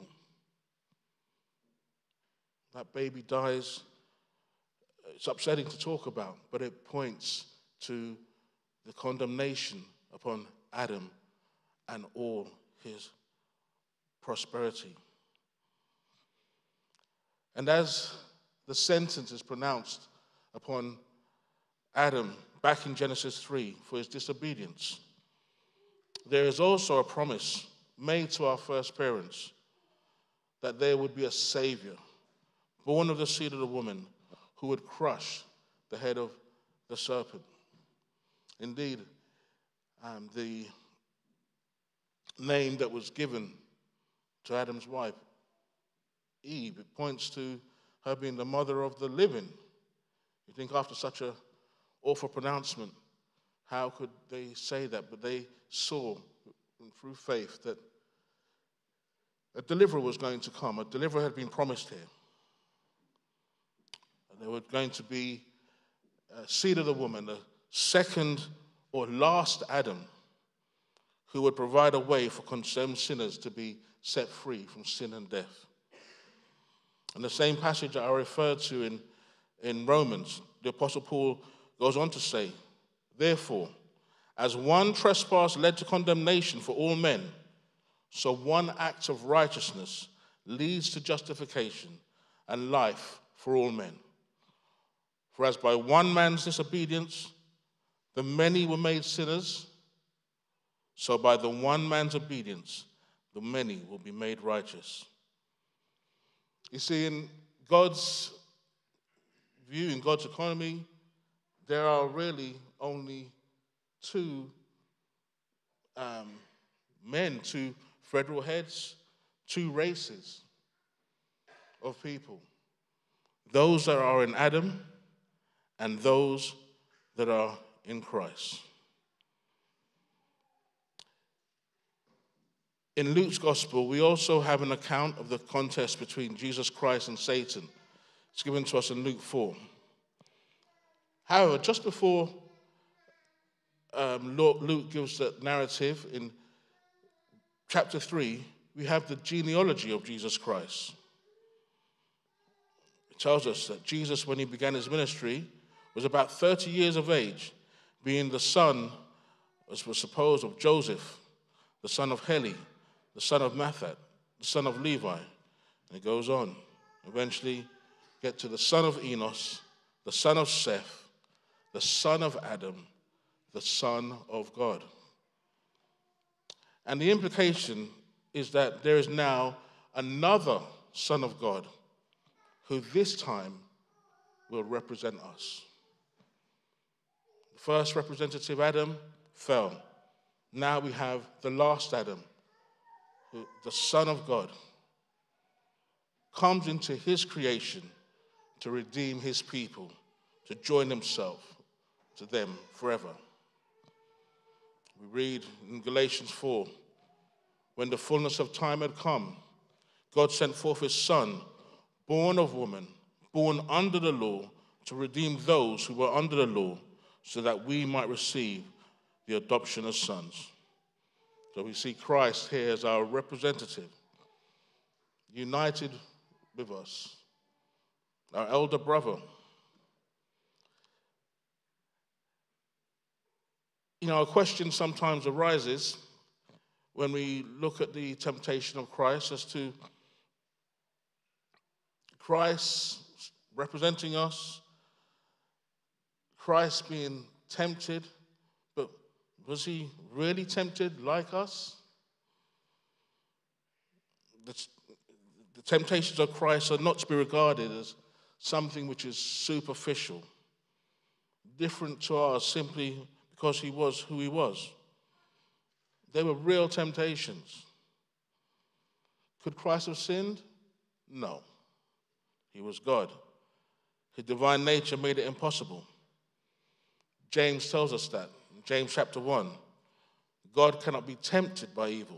That baby dies. It's upsetting to talk about, but it points to the condemnation upon Adam and all his prosperity. And as the sentence is pronounced upon Adam back in Genesis three for his disobedience, there is also a promise made to our first parents that there would be a Savior born of the seed of the woman who would crush the head of the serpent. Indeed, um, the name that was given to Adam's wife, Eve, it points to her being the mother of the living. You think after such an awful pronouncement, how could they say that? But they saw through faith that a deliverer was going to come. A deliverer had been promised here. And there was going to be a seed of the woman, a second or last Adam, who would provide a way for condemned sinners to be set free from sin and death. And the same passage that I referred to in, in Romans, the Apostle Paul goes on to say, therefore, as one trespass led to condemnation for all men, so one act of righteousness leads to justification and life for all men. For as by one man's disobedience the many were made sinners, so by the one man's obedience the many will be made righteous. You see, in God's view, in God's economy, there are really only two um, men, two federal heads, two races of people. Those that are in Adam and those that are in Christ. In Luke's gospel, we also have an account of the contest between Jesus Christ and Satan. It's given to us in Luke four. However, just before um, Luke gives that narrative in chapter three, we have the genealogy of Jesus Christ. It tells us that Jesus, when he began his ministry, was about thirty years of age, being the son, as was supposed, of Joseph, the son of Heli, the son of Mathat, the son of Levi. And it goes on. Eventually, get to the son of Enos, the son of Seth, the son of Adam, the son of God. And the implication is that there is now another son of God who this time will represent us. The first representative, Adam, fell. Now we have the last Adam, who, the Son of God, comes into his creation to redeem his people, to join himself to them forever. We read in Galatians four, when the fullness of time had come, God sent forth his Son, born of woman, born under the law, to redeem those who were under the law, so that we might receive the adoption as sons. So we see Christ here as our representative, united with us, our elder brother. You know, a question sometimes arises when we look at the temptation of Christ as to Christ representing us, Christ being tempted, but was he really tempted like us? The, the temptations of Christ are not to be regarded as something which is superficial, different to ours simply because he was who he was. They were real temptations. Could Christ have sinned? No. He was God. His divine nature made it impossible. James tells us that. In James chapter one, God cannot be tempted by evil.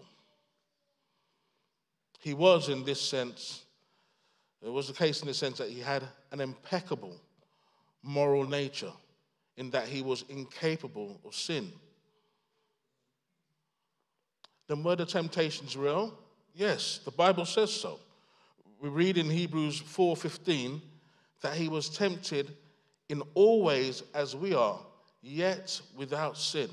He was, in this sense, it was the case in the sense that he had an impeccable moral nature, in that he was incapable of sin. Then were the temptations real? Yes, the Bible says so. We read in Hebrews four fifteen that he was tempted in all ways as we are, yet without sin.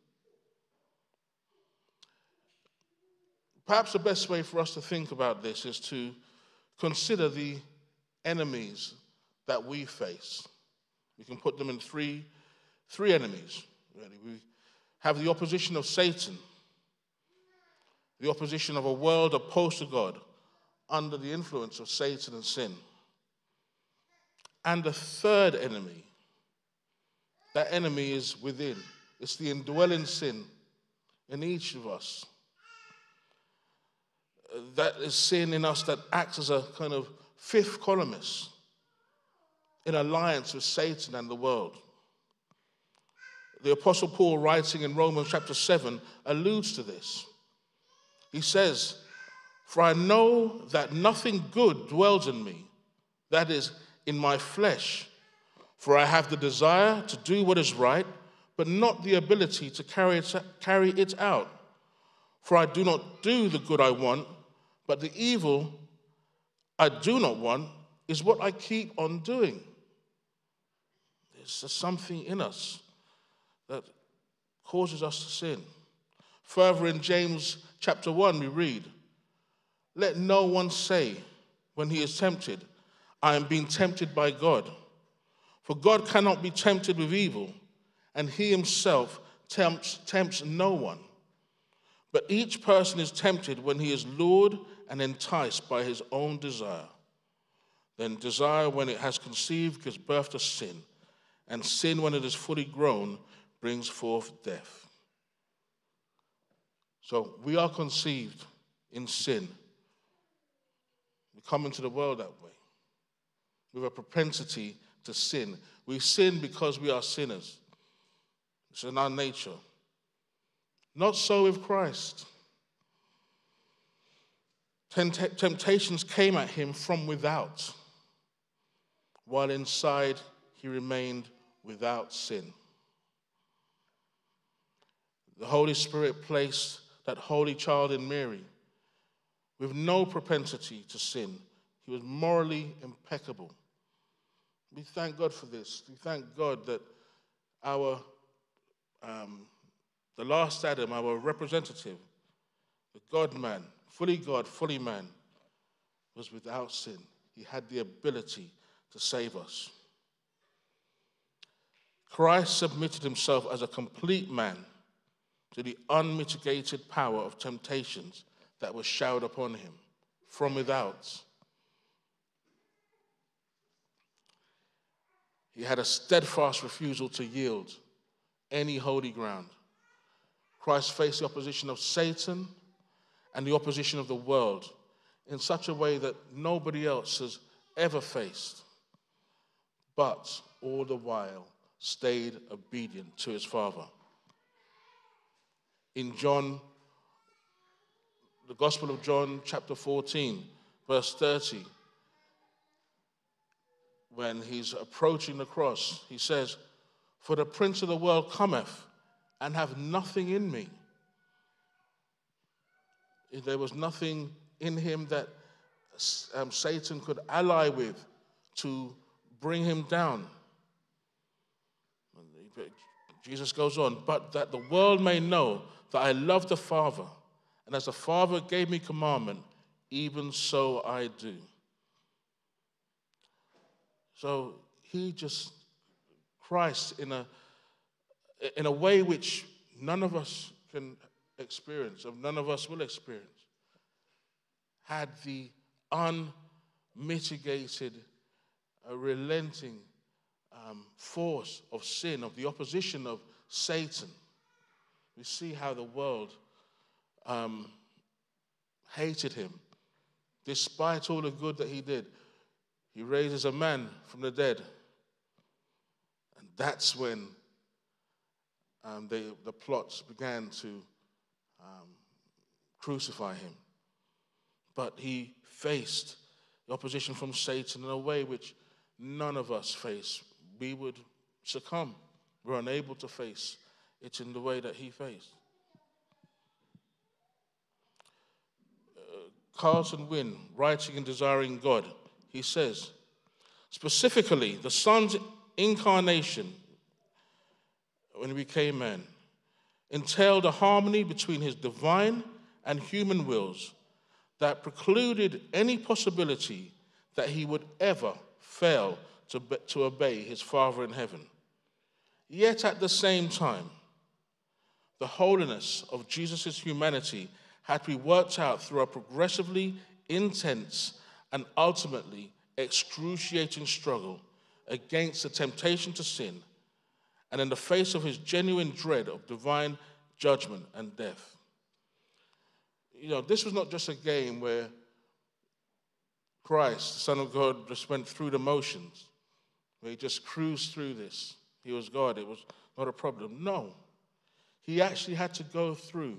Perhaps the best way for us to think about this is to consider the enemies that we face. We can put them in three, three enemies, really. We have the opposition of Satan, the opposition of a world opposed to God, under the influence of Satan and sin. And the third enemy, that enemy is within. It's the indwelling sin in each of us. That is sin in us that acts as a kind of fifth columnist in alliance with Satan and the world. The Apostle Paul, writing in Romans chapter seven, alludes to this. He says, "For I know that nothing good dwells in me, that is, in my flesh. For I have the desire to do what is right, but not the ability to carry it, carry it out. For I do not do the good I want, but the evil I do not want is what I keep on doing." There's something in us that causes us to sin. Further in James chapter one, we read, "Let no one say when he is tempted, I am being tempted by God. For God cannot be tempted with evil, and he himself tempts, tempts no one. But each person is tempted when he is lured and enticed by his own desire. Then desire, when it has conceived, gives birth to sin, and sin, when it is fully grown, brings forth death." So we are conceived in sin. We come into the world that way, with a propensity to sin. We sin because we are sinners. It's in our nature. Not so with Christ. Temptations came at him from without. while inside he remained without sin. The Holy Spirit placed that holy child in Mary with no propensity to sin. He was morally impeccable. We thank God for this. We thank God that our, um, the last Adam, our representative, the God-man, fully God, fully man, was without sin. He had the ability to save us. Christ submitted himself as a complete man to the unmitigated power of temptations that were showered upon him from without. He had a steadfast refusal to yield any holy ground. Christ faced the opposition of Satan and the opposition of the world in such a way that nobody else has ever faced, but all the while stayed obedient to his Father. In John, the Gospel of John, chapter fourteen, verse thirty, when he's approaching the cross, he says, "For the prince of the world cometh, and have nothing in me." There was nothing in him that um, Satan could ally with to bring him down. Jesus goes on, "But that the world may know that I love the Father, and as the Father gave me commandment, even so I do." So he just, Christ, in a in a way which none of us can experience, or none of us will experience, had the unmitigated, uh, relenting um, force of sin, of the opposition of Satan. We see how the world um, hated him. Despite all the good that he did, he raises a man from the dead. And that's when um, they, the plots began to um, crucify him. But he faced the opposition from Satan in a way which none of us face. We would succumb. We're unable to face it in the way that he faced. Uh, Carlton Wynne, writing and desiring God, he says, specifically, the Son's incarnation, when he became man, entailed a harmony between his divine and human wills that precluded any possibility that he would ever fail to, to obey his Father in heaven. Yet at the same time, the holiness of Jesus' humanity had to be worked out through a progressively intense and ultimately excruciating struggle against the temptation to sin, and in the face of his genuine dread of divine judgment and death. You know, this was not just a game where Christ, the Son of God, just went through the motions, where he just cruised through this. He was God. It was not a problem. No. He actually had to go through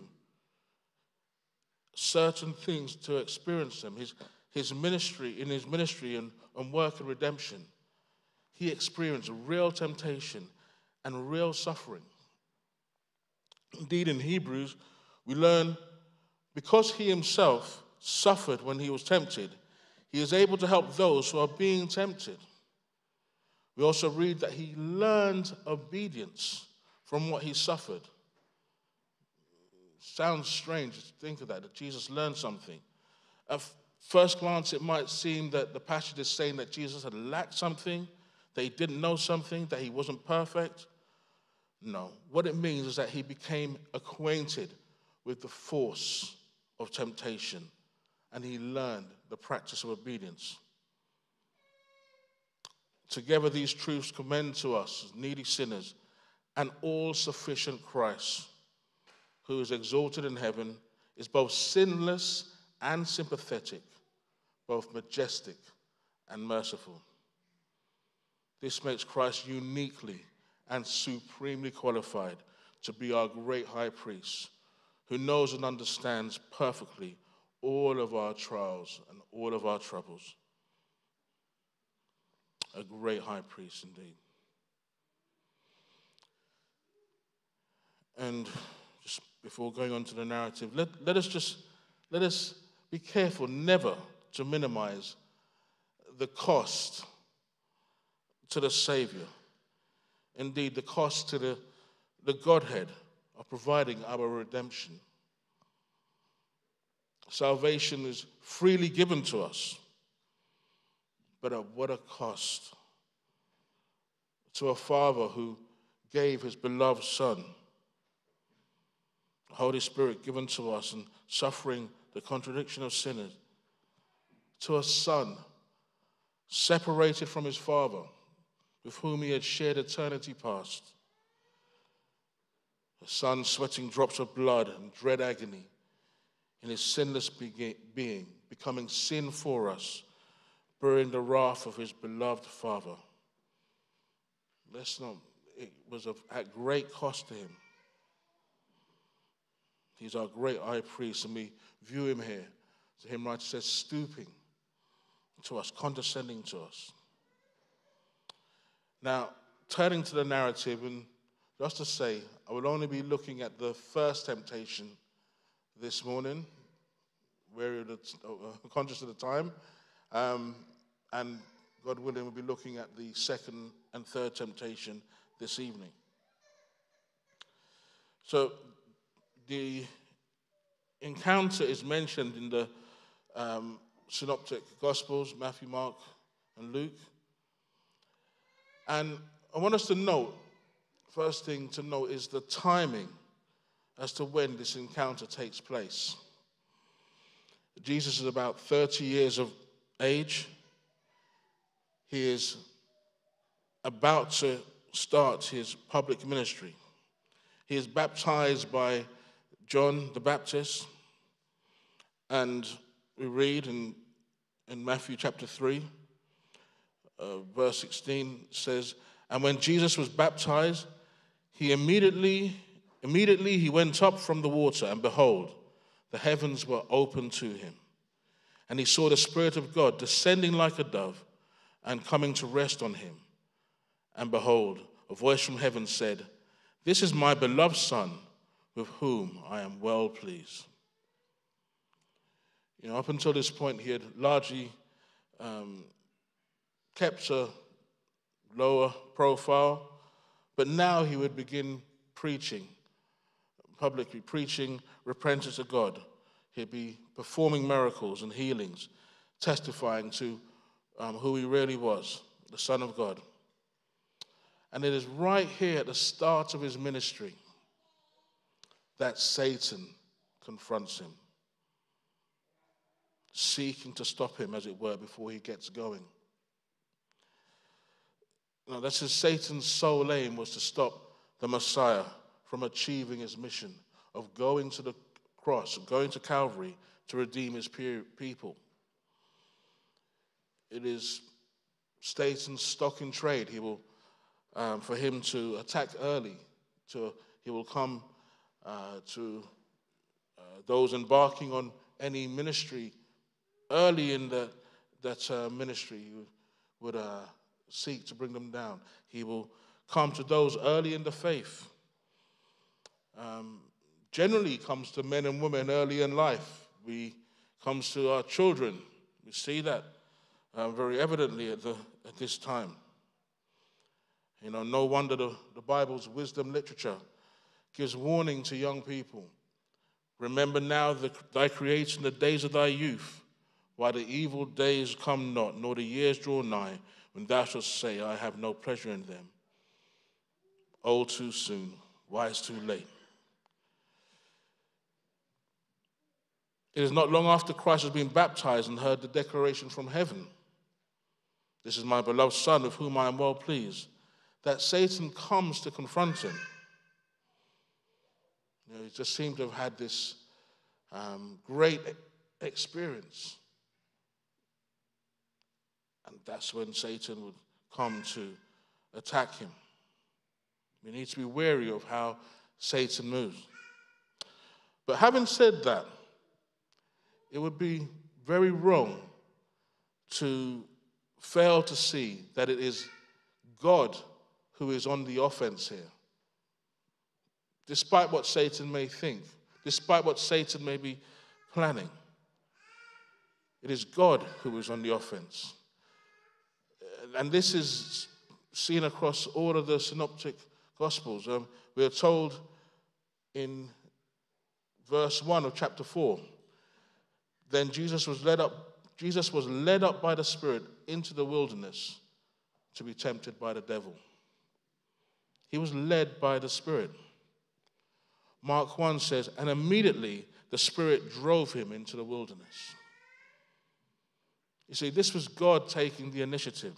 certain things to experience them. His, his ministry, in his ministry and, and work and redemption, he experienced real temptation and real suffering. Indeed, in Hebrews, we learn because he himself suffered when he was tempted, he is able to help those who are being tempted. We also read that he learned obedience from what he suffered. Sounds strange to think of that, that Jesus learned something. At first glance, it might seem that the passage is saying that Jesus had lacked something, that he didn't know something, that he wasn't perfect. No. What it means is that he became acquainted with the force of temptation, and he learned the practice of obedience. Together, these truths commend to us, needy sinners, an all-sufficient Christ, who is exalted in heaven, is both sinless and sympathetic, both majestic and merciful. This makes Christ uniquely and supremely qualified to be our great high priest, who knows and understands perfectly all of our trials and all of our troubles. a great high priest indeed. And just before going on to the narrative, let, let us just, let us be careful never to minimize the cost to the Savior. Indeed, the cost to the, the Godhead of providing our redemption. Salvation is freely given to us, but at what a cost to a Father who gave his beloved Son, the Holy Spirit given to us and suffering the contradiction of sinners, to a Son separated from his Father, with whom he had shared eternity past, a Son sweating drops of blood and dread agony in his sinless being, becoming sin for us, bearing the wrath of his beloved Father. Let's not, it was of, at great cost to him. He's our great high priest, and we view him here. The hymn writer says, stooping to us, condescending to us. Now, turning to the narrative, and just to say, I will only be looking at the first temptation this morning, wary of the, uh, conscious of the time, um, and God willing, we'll be looking at the second and third temptation this evening. So, the encounter is mentioned in the um, Synoptic Gospels, Matthew, Mark, and Luke. And I want us to note, first thing to note is the timing as to when this encounter takes place. Jesus is about thirty years of age. He is about to start his public ministry. He is baptized by John the Baptist, and we read in, in Matthew chapter three, uh, verse sixteen says, and when Jesus was baptized, he immediately, immediately he went up from the water, and behold, the heavens were opened to him. And he saw the Spirit of God descending like a dove and coming to rest on him. And behold, a voice from heaven said, this is my beloved Son, with whom I am well pleased. You know, up until this point, he had largely um, kept a lower profile, but now he would begin preaching, publicly preaching repentance to God. He'd be performing miracles and healings, testifying to um, who he really was, the Son of God. And it is right here at the start of his ministry that Satan confronts him, seeking to stop him, as it were, before he gets going. Now, that's his Satan's sole aim, was to stop the Messiah from achieving his mission of going to the cross, going to Calvary to redeem his people. It is Satan's stock in trade. He will, um, for him to attack early, to he will come uh, to uh, those embarking on any ministry early in the, that uh, ministry. He would uh, seek to bring them down. He will come to those early in the faith. Um, generally comes to men and women early in life. We comes to our children. We see that uh, very evidently at, the, at this time. You know, no wonder the, the Bible's wisdom literature gives warning to young people. Remember now the, thy creation, the days of thy youth, while the evil days come not, nor the years draw nigh, when thou shalt say, I have no pleasure in them. Old too soon, wise too late. It is not long after Christ has been baptized and heard the declaration from heaven, this is my beloved Son, with whom I am well pleased, that Satan comes to confront him. You know, he just seemed to have had this um, great experience. And that's when Satan would come to attack him. We need to be wary of how Satan moves. But having said that, it would be very wrong to fail to see that it is God who is on the offense here. Despite what Satan may think, despite what Satan may be planning, it is God who is on the offense. And this is seen across all of the synoptic gospels. Um, we are told in verse one of chapter four, then Jesus was led up Jesus was led up by the Spirit into the wilderness to be tempted by the devil. He was led by the Spirit. Mark one says, and immediately the Spirit drove him into the wilderness. You see, this was God taking the initiative.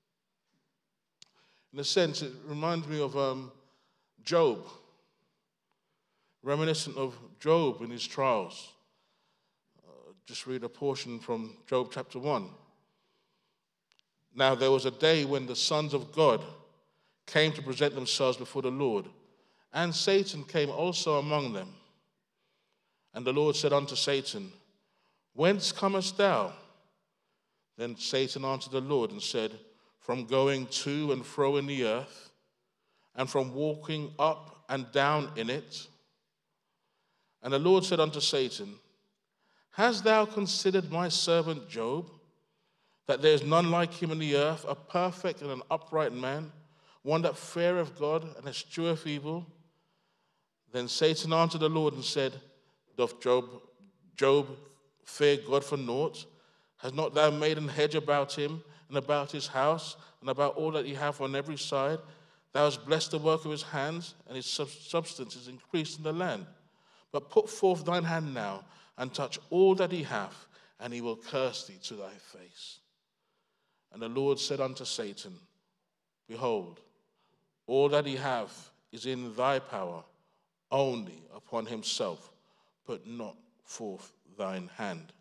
In a sense, it reminds me of um, Job, reminiscent of Job in his trials. Just read a portion from Job chapter one. Now there was a day when the sons of God came to present themselves before the Lord, and Satan came also among them. And the Lord said unto Satan, whence comest thou? Then Satan answered the Lord and said, from going to and fro in the earth, and from walking up and down in it. And the Lord said unto Satan, hast thou considered my servant Job, that there is none like him in the earth, a perfect and an upright man, one that feareth God and escheweth evil? Then Satan answered the Lord and said, doth Job, Job fear God for naught? Hast not thou made an hedge about him and about his house and about all that he hath on every side? Thou hast blessed the work of his hands, and his substance is increased in the land. But put forth thine hand now, and touch all that he hath, and he will curse thee to thy face. And the Lord said unto Satan, behold, all that he hath is in thy power, only upon himself put not forth thine hand.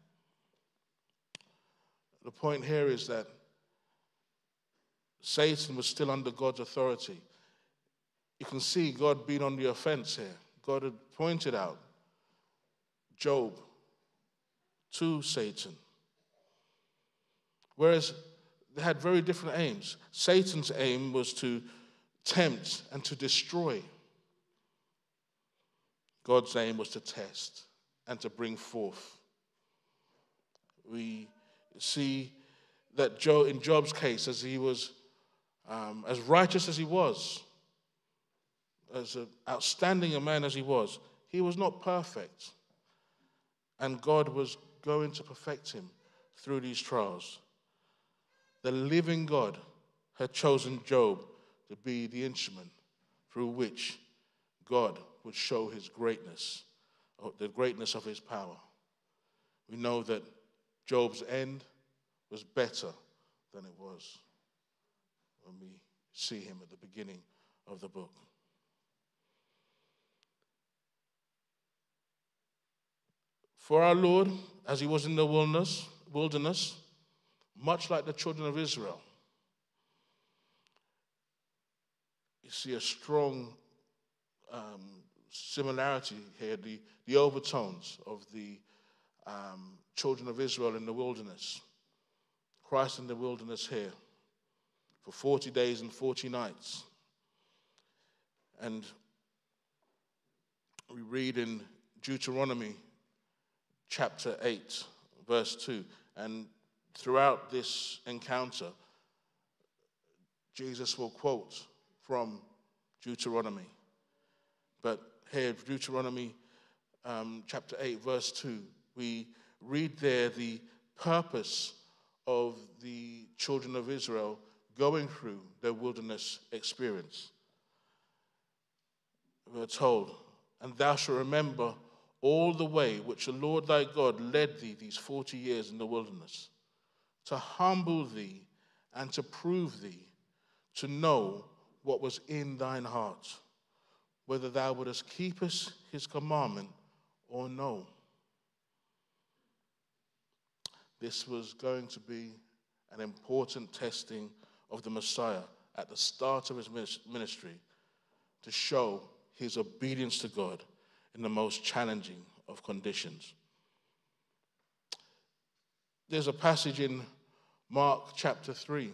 The point here is that Satan was still under God's authority. You can see God being on the offense here. God had pointed out Job to Satan. Whereas they had very different aims. Satan's aim was to tempt and to destroy. God's aim was to test and to bring forth. We see that Job, in Job's case, as he was, um, as righteous as he was, as an outstanding a man as he was, he was not perfect. And God was going to perfect him through these trials. The living God had chosen Job to be the instrument through which God would show his greatness, the greatness of his power. We know that Job's end was better than it was when we see him at the beginning of the book. For our Lord, as he was in the wilderness, wilderness, much like the children of Israel, you see a strong um, similarity here, the, the overtones of the um, children of Israel in the wilderness. Christ in the wilderness here for forty days and forty nights. And we read in Deuteronomy chapter eight, verse two, and throughout this encounter, Jesus will quote from Deuteronomy. But here, Deuteronomy um, chapter eight, verse two, we read there the purpose of the children of Israel going through their wilderness experience. We're told, and thou shalt remember all the way which the Lord thy God led thee these forty years in the wilderness, to humble thee and to prove thee, to know what was in thine heart, whether thou wouldest keep his commandment or no. This was going to be an important testing of the Messiah at the start of his ministry to show his obedience to God in the most challenging of conditions. There's a passage in Mark chapter three,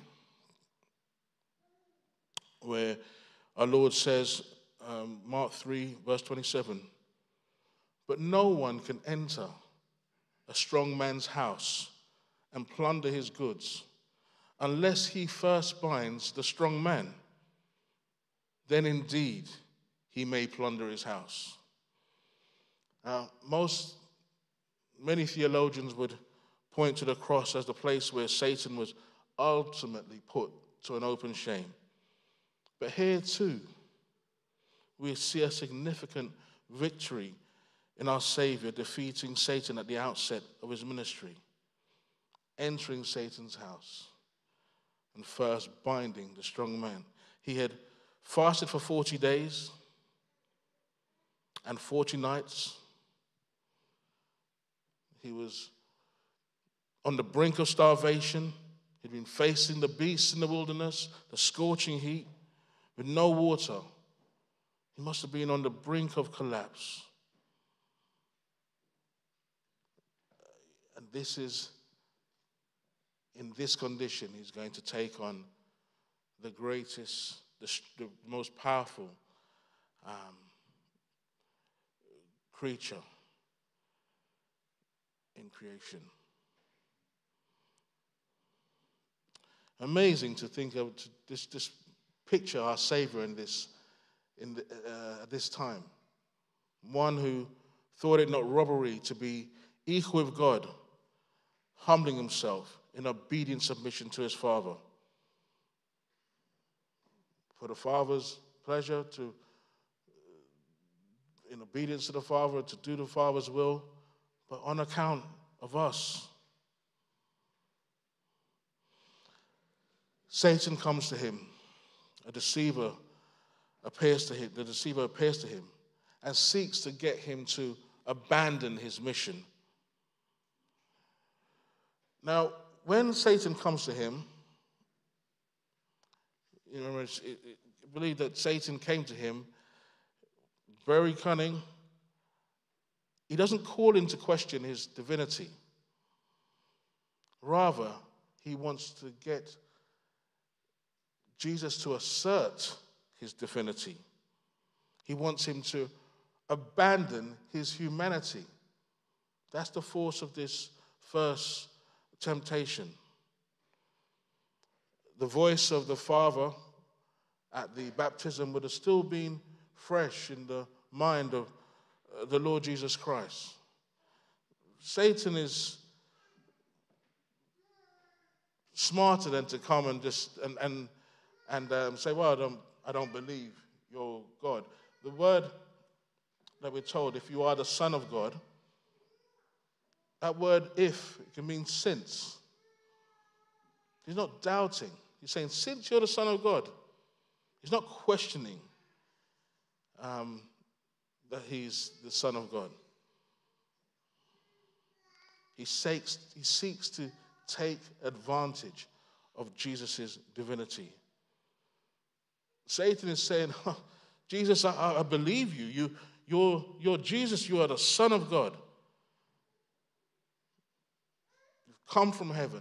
where our Lord says, um, Mark three, verse twenty-seven, "But no one can enter a strong man's house and plunder his goods unless he first binds the strong man. Then indeed he may plunder his house." Now, most, many theologians would point to the cross as the place where Satan was ultimately put to an open shame. But here too, we see a significant victory in our Savior defeating Satan at the outset of his ministry, entering Satan's house and first binding the strong man. He had fasted for forty days and forty nights. He was on the brink of starvation. He'd been facing the beasts in the wilderness, the scorching heat, with no water. He must have been on the brink of collapse. And this is, in this condition, he's going to take on the greatest, the, the most powerful um, creature in creation. Amazing to think of to this, this picture our Savior in this in the, uh, at this time. One who thought it not robbery to be equal with God, humbling himself in obedient submission to his Father. For the Father's pleasure, to in obedience to the Father, to do the Father's will, but on account of us. Satan comes to him. A deceiver appears to him. The deceiver appears to him and seeks to get him to abandon his mission. Now, when Satan comes to him, you know, it, it, I believe that Satan came to him very cunning. He doesn't call into question his divinity. Rather, he wants to get Jesus to assert his divinity. He wants him to abandon his humanity. That's the force of this first temptation. The voice of the Father at the baptism would have still been fresh in the mind of the Lord Jesus Christ. Satan is smarter than to come and just and and and um, say, "Well, I don't, I don't believe you're God." The word that we're told, if you are the Son of God, that word "if" it can mean since. He's not doubting. He's saying, since you're the Son of God. He's not questioning um, that he's the Son of God. He seeks, he seeks to take advantage of Jesus' divinity. Satan is saying, oh, Jesus, I, I believe you. you you're, you're Jesus. You are the Son of God. You've come from heaven.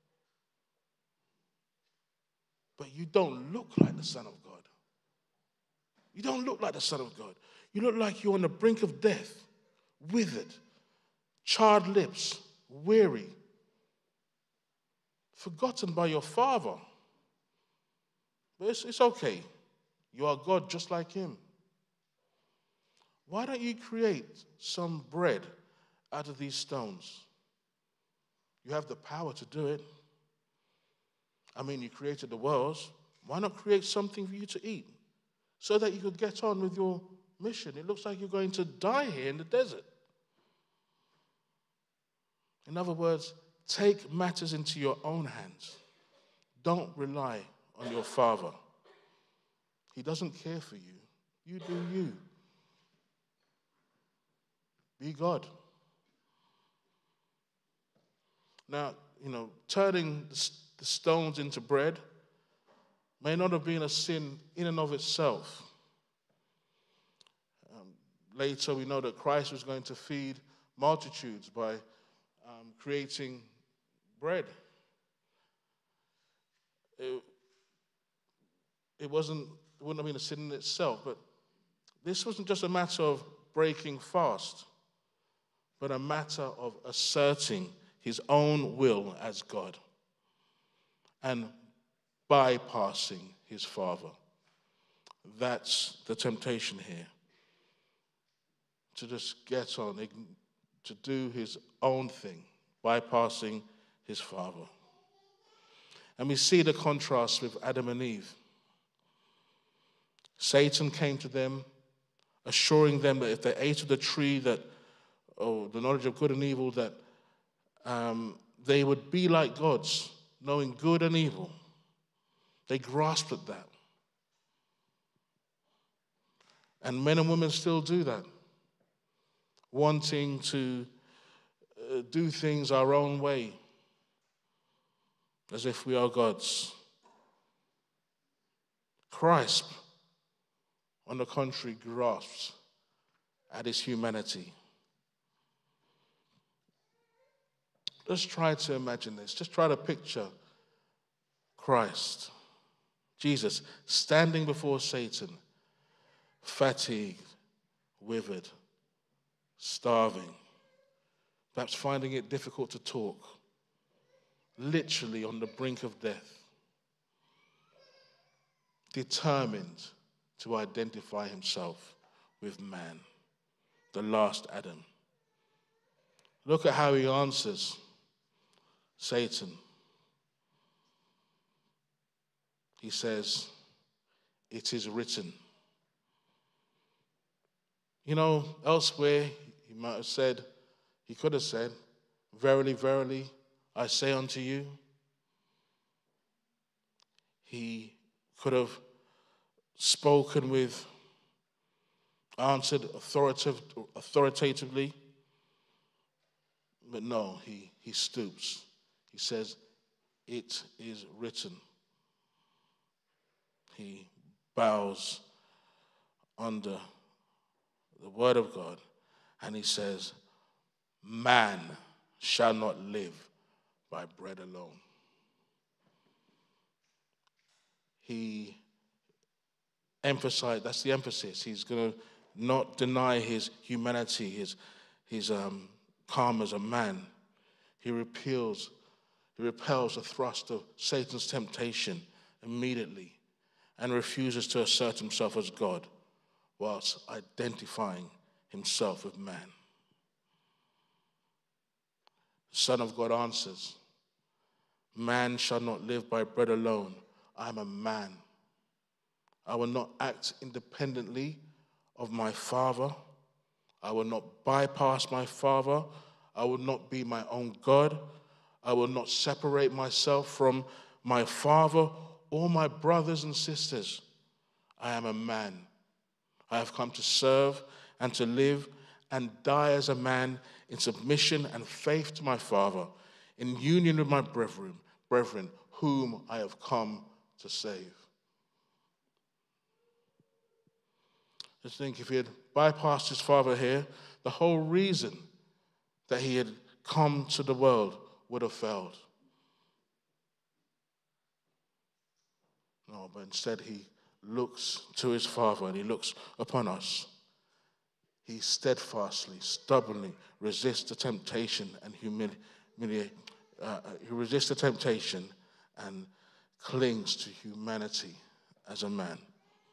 But you don't look like the Son of God. You don't look like the Son of God. You look like you're on the brink of death, withered, charred lips, weary, forgotten by your Father. But it's, it's okay. You are God just like him. Why don't you create some bread out of these stones? You have the power to do it. I mean, you created the worlds. Why not create something for you to eat so that you could get on with your mission? It looks like you're going to die here in the desert. In other words, take matters into your own hands. Don't rely on your Father. He doesn't care for you. You do you. Be God. Now, you know, turning the stones into bread may not have been a sin in and of itself. Um, later, we know that Christ was going to feed multitudes by um, creating bread. it, it wasn't, it wouldn't have been a sin in itself, but this wasn't just a matter of breaking fast, but a matter of asserting his own will as God and bypassing his Father. That's the temptation here. To just get on, to do his own thing, bypassing his Father. And we see the contrast with Adam and Eve. Satan came to them, assuring them that if they ate of the tree that, oh, the knowledge of good and evil, that um, they would be like gods, knowing good and evil. They grasped at that. And men and women still do that, wanting to uh, do things our own way, as if we are gods. Christ, on the contrary, grasps at his humanity. Just try to imagine this. Just try to picture Christ, Jesus, standing before Satan, fatigued, withered, starving, perhaps finding it difficult to talk, literally on the brink of death, determined to identify himself with man, the last Adam. Look at how he answers Satan. He says, "It is written." You know, elsewhere, he might have said, he could have said, "Verily, verily, I say unto you." He could have spoken with, answered authoritative, authoritatively, but no, he, he stoops. He says, "It is written." He bows under the word of God, and he says, "Man shall not live by bread alone." He emphasized, that's the emphasis. He's going to not deny his humanity, his, his um, calm as a man. He repels, he repels the thrust of Satan's temptation immediately and refuses to assert himself as God whilst identifying himself with man. The Son of God answers, "Man shall not live by bread alone. I am a man. I will not act independently of my Father. I will not bypass my Father. I will not be my own God. I will not separate myself from my Father or my brothers and sisters. I am a man. I have come to serve and to live and die as a man in submission and faith to my Father, in union with my brethren, brethren, whom I have come to save." Just think, if he had bypassed his Father here, the whole reason that he had come to the world would have failed. No, but instead he looks to his Father and he looks upon us. He steadfastly, stubbornly resists the temptation and humiliate. Uh, he resists the temptation and clings to humanity as a man.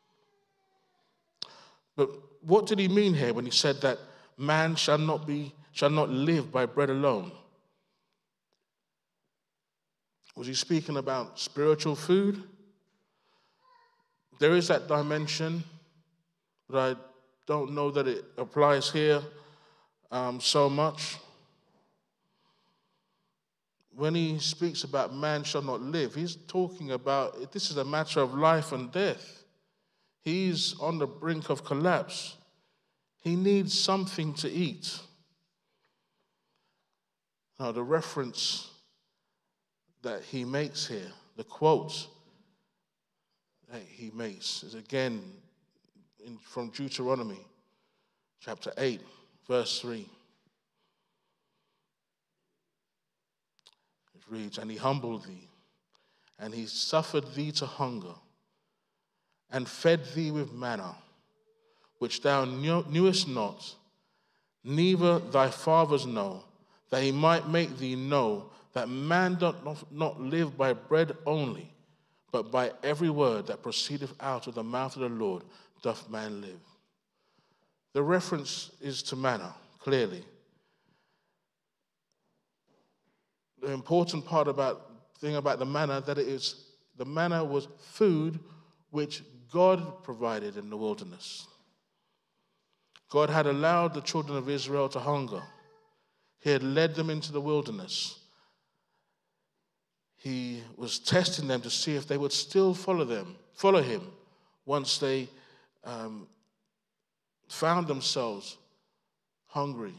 But what did he mean here when he said that man shall not be, shall not live by bread alone? Was he speaking about spiritual food? There is that dimension, but I don't know that it applies here um, so much. When he speaks about man shall not live, he's talking about, this is a matter of life and death. He's on the brink of collapse. He needs something to eat. Now, the reference that he makes here, the quote that he makes, is again in, from Deuteronomy chapter eight, verse three. It reads, "And he humbled thee, and he suffered thee to hunger, and fed thee with manna, which thou knewest not, neither thy fathers know, that he might make thee know that man doth not live by bread only, but by every word that proceedeth out of the mouth of the Lord doth man live. The reference is to manna, clearly. The important part about thing about the manna, that it is the manna was food which God provided in the wilderness. God had allowed the children of Israel to hunger. He had led them into the wilderness. He was testing them to see if they would still follow them, follow him, once they um, found themselves hungry.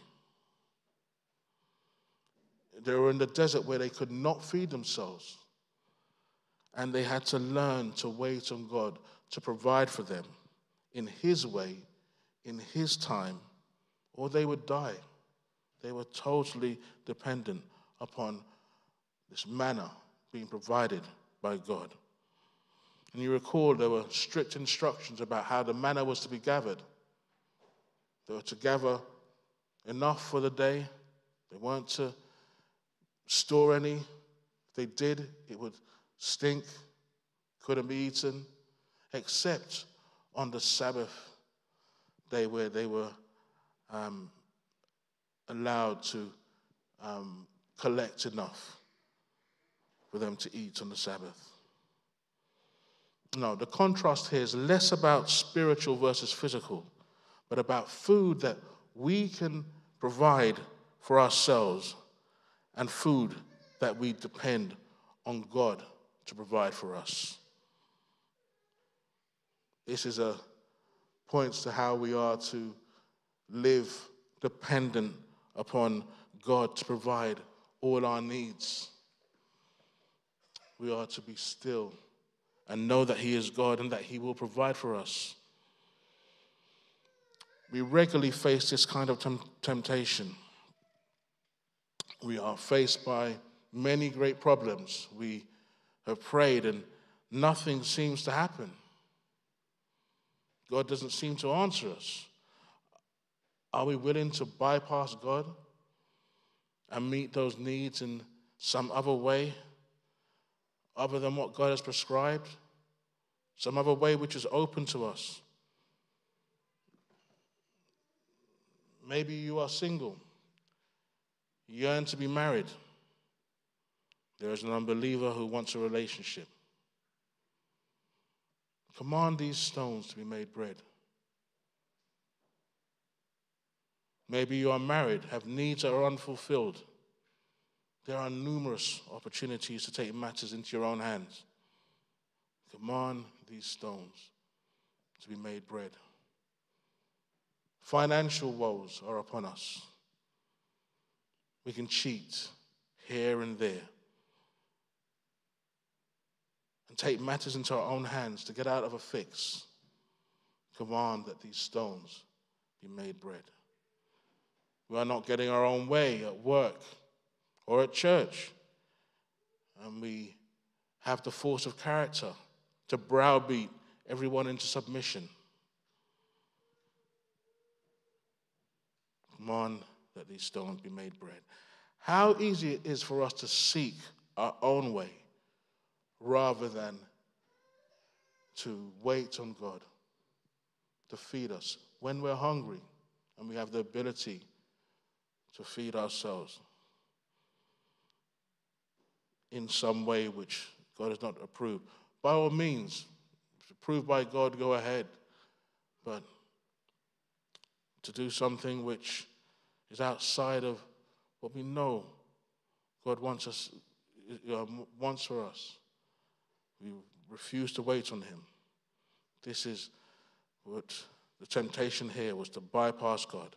They were in the desert where they could not feed themselves. And they had to learn to wait on God to provide for them in his way, in his time, or they would die. They were totally dependent upon this manna being provided by God. And you recall there were strict instructions about how the manna was to be gathered. They were to gather enough for the day. They weren't to store any. If they did, it would stink, couldn't be eaten, except on the Sabbath day where they were um, allowed to um, collect enough for them to eat on the Sabbath. No, the contrast here is less about spiritual versus physical, but about food that we can provide for ourselves and food that we depend on God to provide for us. This is a points to how we are to live dependent upon God to provide all our needs. We are to be still and know that he is God and that he will provide for us. We regularly face this kind of tem- temptation. We are faced by many great problems. We have prayed and nothing seems to happen. God doesn't seem to answer us. Are we willing to bypass God and meet those needs in some other way, other than what God has prescribed? Some other way which is open to us? Maybe you are single. You yearn to be married. There is an unbeliever who wants a relationship. Command these stones to be made bread. Maybe you are married, have needs that are unfulfilled. There are numerous opportunities to take matters into your own hands. Command these stones to be made bread. Financial woes are upon us. We can cheat here and there and take matters into our own hands to get out of a fix. Command that these stones be made bread. We are not getting our own way at work or at church, and we have the force of character to browbeat everyone into submission. Command that these stones be made bread. How easy it is for us to seek our own way rather than to wait on God to feed us when we're hungry and we have the ability to feed ourselves in some way which God has not approved. By all means, if approved by God, go ahead. But to do something which is outside of what we know God wants us, uh, wants for us, we refuse to wait on him. This is what the temptation here was, to bypass God.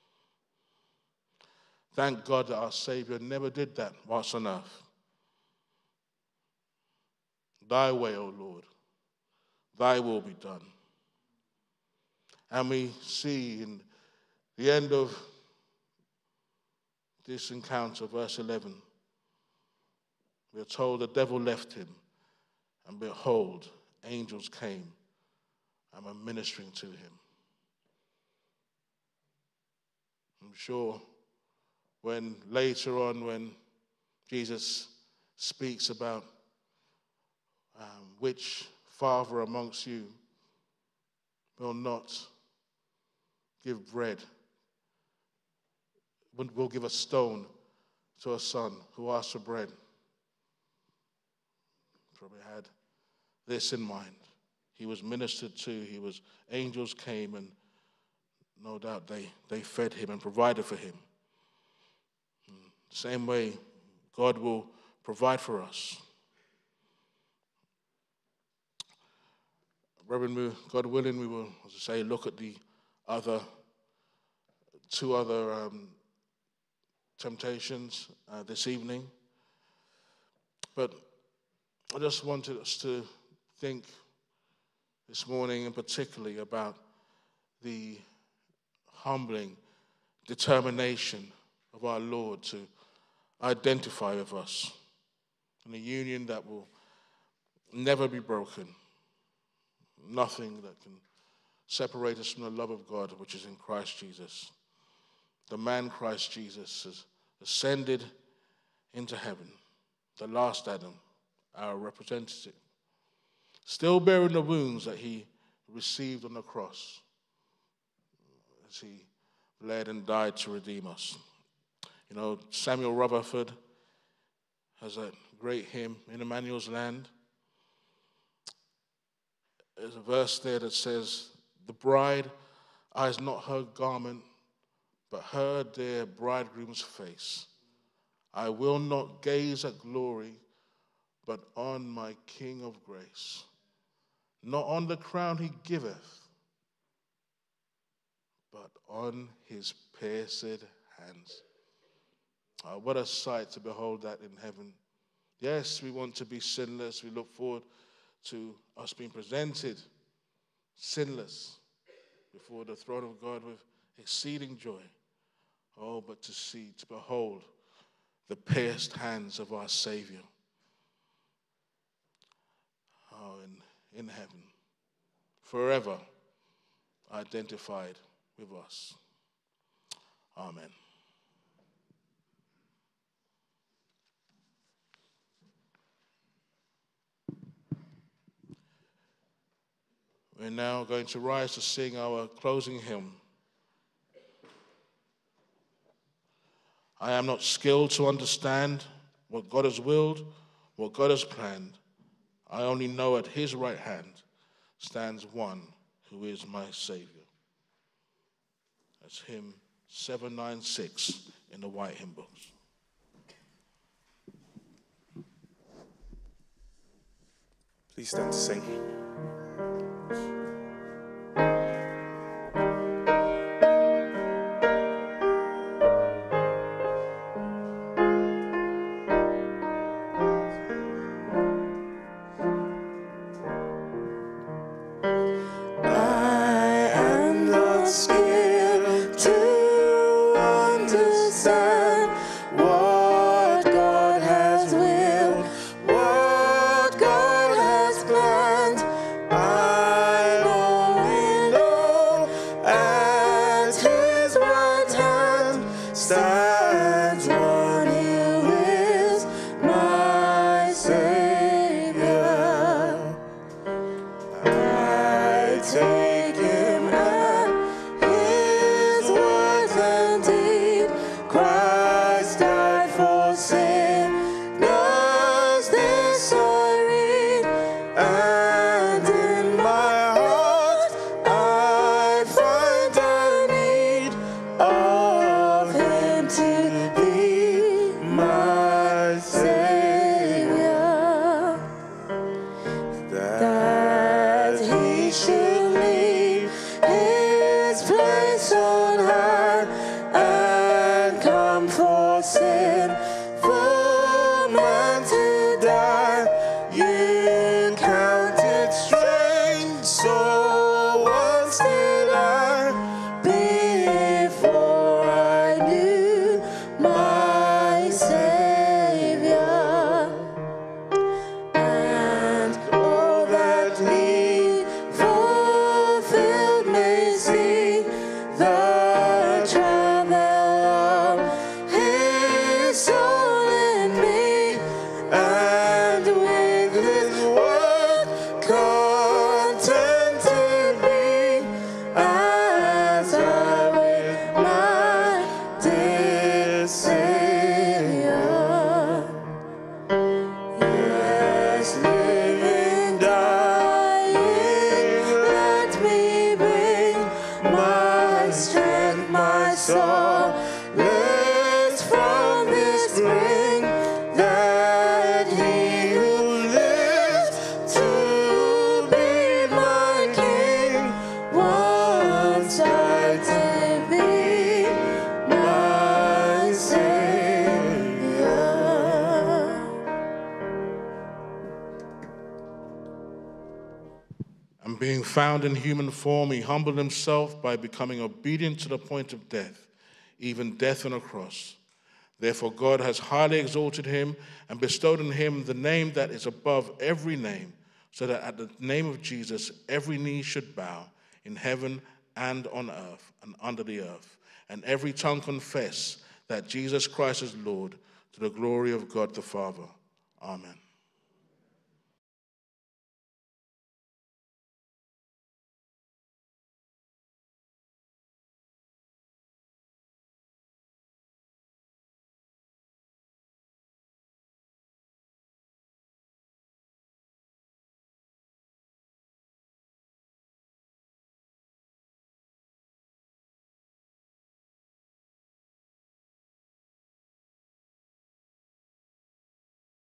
Thank God that our Savior never did that whilst on earth. Thy way, O Lord, thy will be done. And we see in the end of this encounter, verse eleven, we are told the devil left him And behold, angels came and were ministering to him. I'm sure when later on, when Jesus speaks about um, which father amongst you will not give bread, will give a stone to a son who asks for bread, probably had this in mind. He was ministered to, he was, angels came, and no doubt they, they fed him and provided for him. Same way, God will provide for us. Reverend, God willing, we will, as I say, look at the other, two other um, temptations uh, this evening. But I just wanted us to think this morning and particularly about the humbling determination of our Lord to identify with us in a union that will never be broken. Nothing that can separate us from the love of God, which is in Christ Jesus. The man Christ Jesus has ascended into heaven, the last Adam, our representative, still bearing the wounds that he received on the cross as he bled and died to redeem us. You know, Samuel Rutherford has a great hymn, In Emmanuel's Land. There's a verse there that says, the bride eyes not her garment, but her dear bridegroom's face. I will not gaze at glory, but on my King of grace. Not on the crown he giveth, but on his pierced hands. Oh, what a sight to behold that in heaven. Yes, we want to be sinless. We look forward to us being presented sinless before the throne of God with exceeding joy. Oh, but to see, to behold the pierced hands of our Savior. Oh, in, in heaven, forever identified with us. Amen. We're now going to rise to sing our closing hymn. I am not skilled to understand what God has willed, what God has planned. I only know at his right hand stands one who is my Savior. That's hymn seven ninety-six in the white hymn books. Please stand to sing. What God has willed, what God has planned. Christ, living, dying, let me bring my strength, my soul, lives from this spring, that he who lives to be my king once died to be my Savior. And being found in human form, he humbled himself by becoming obedient to the point of death, even death on a cross. Therefore God has highly exalted him and bestowed on him the name that is above every name, so that at the name of Jesus every knee should bow, in heaven and on earth and under the earth, and every tongue confess that Jesus Christ is Lord, to the glory of God the Father. Amen.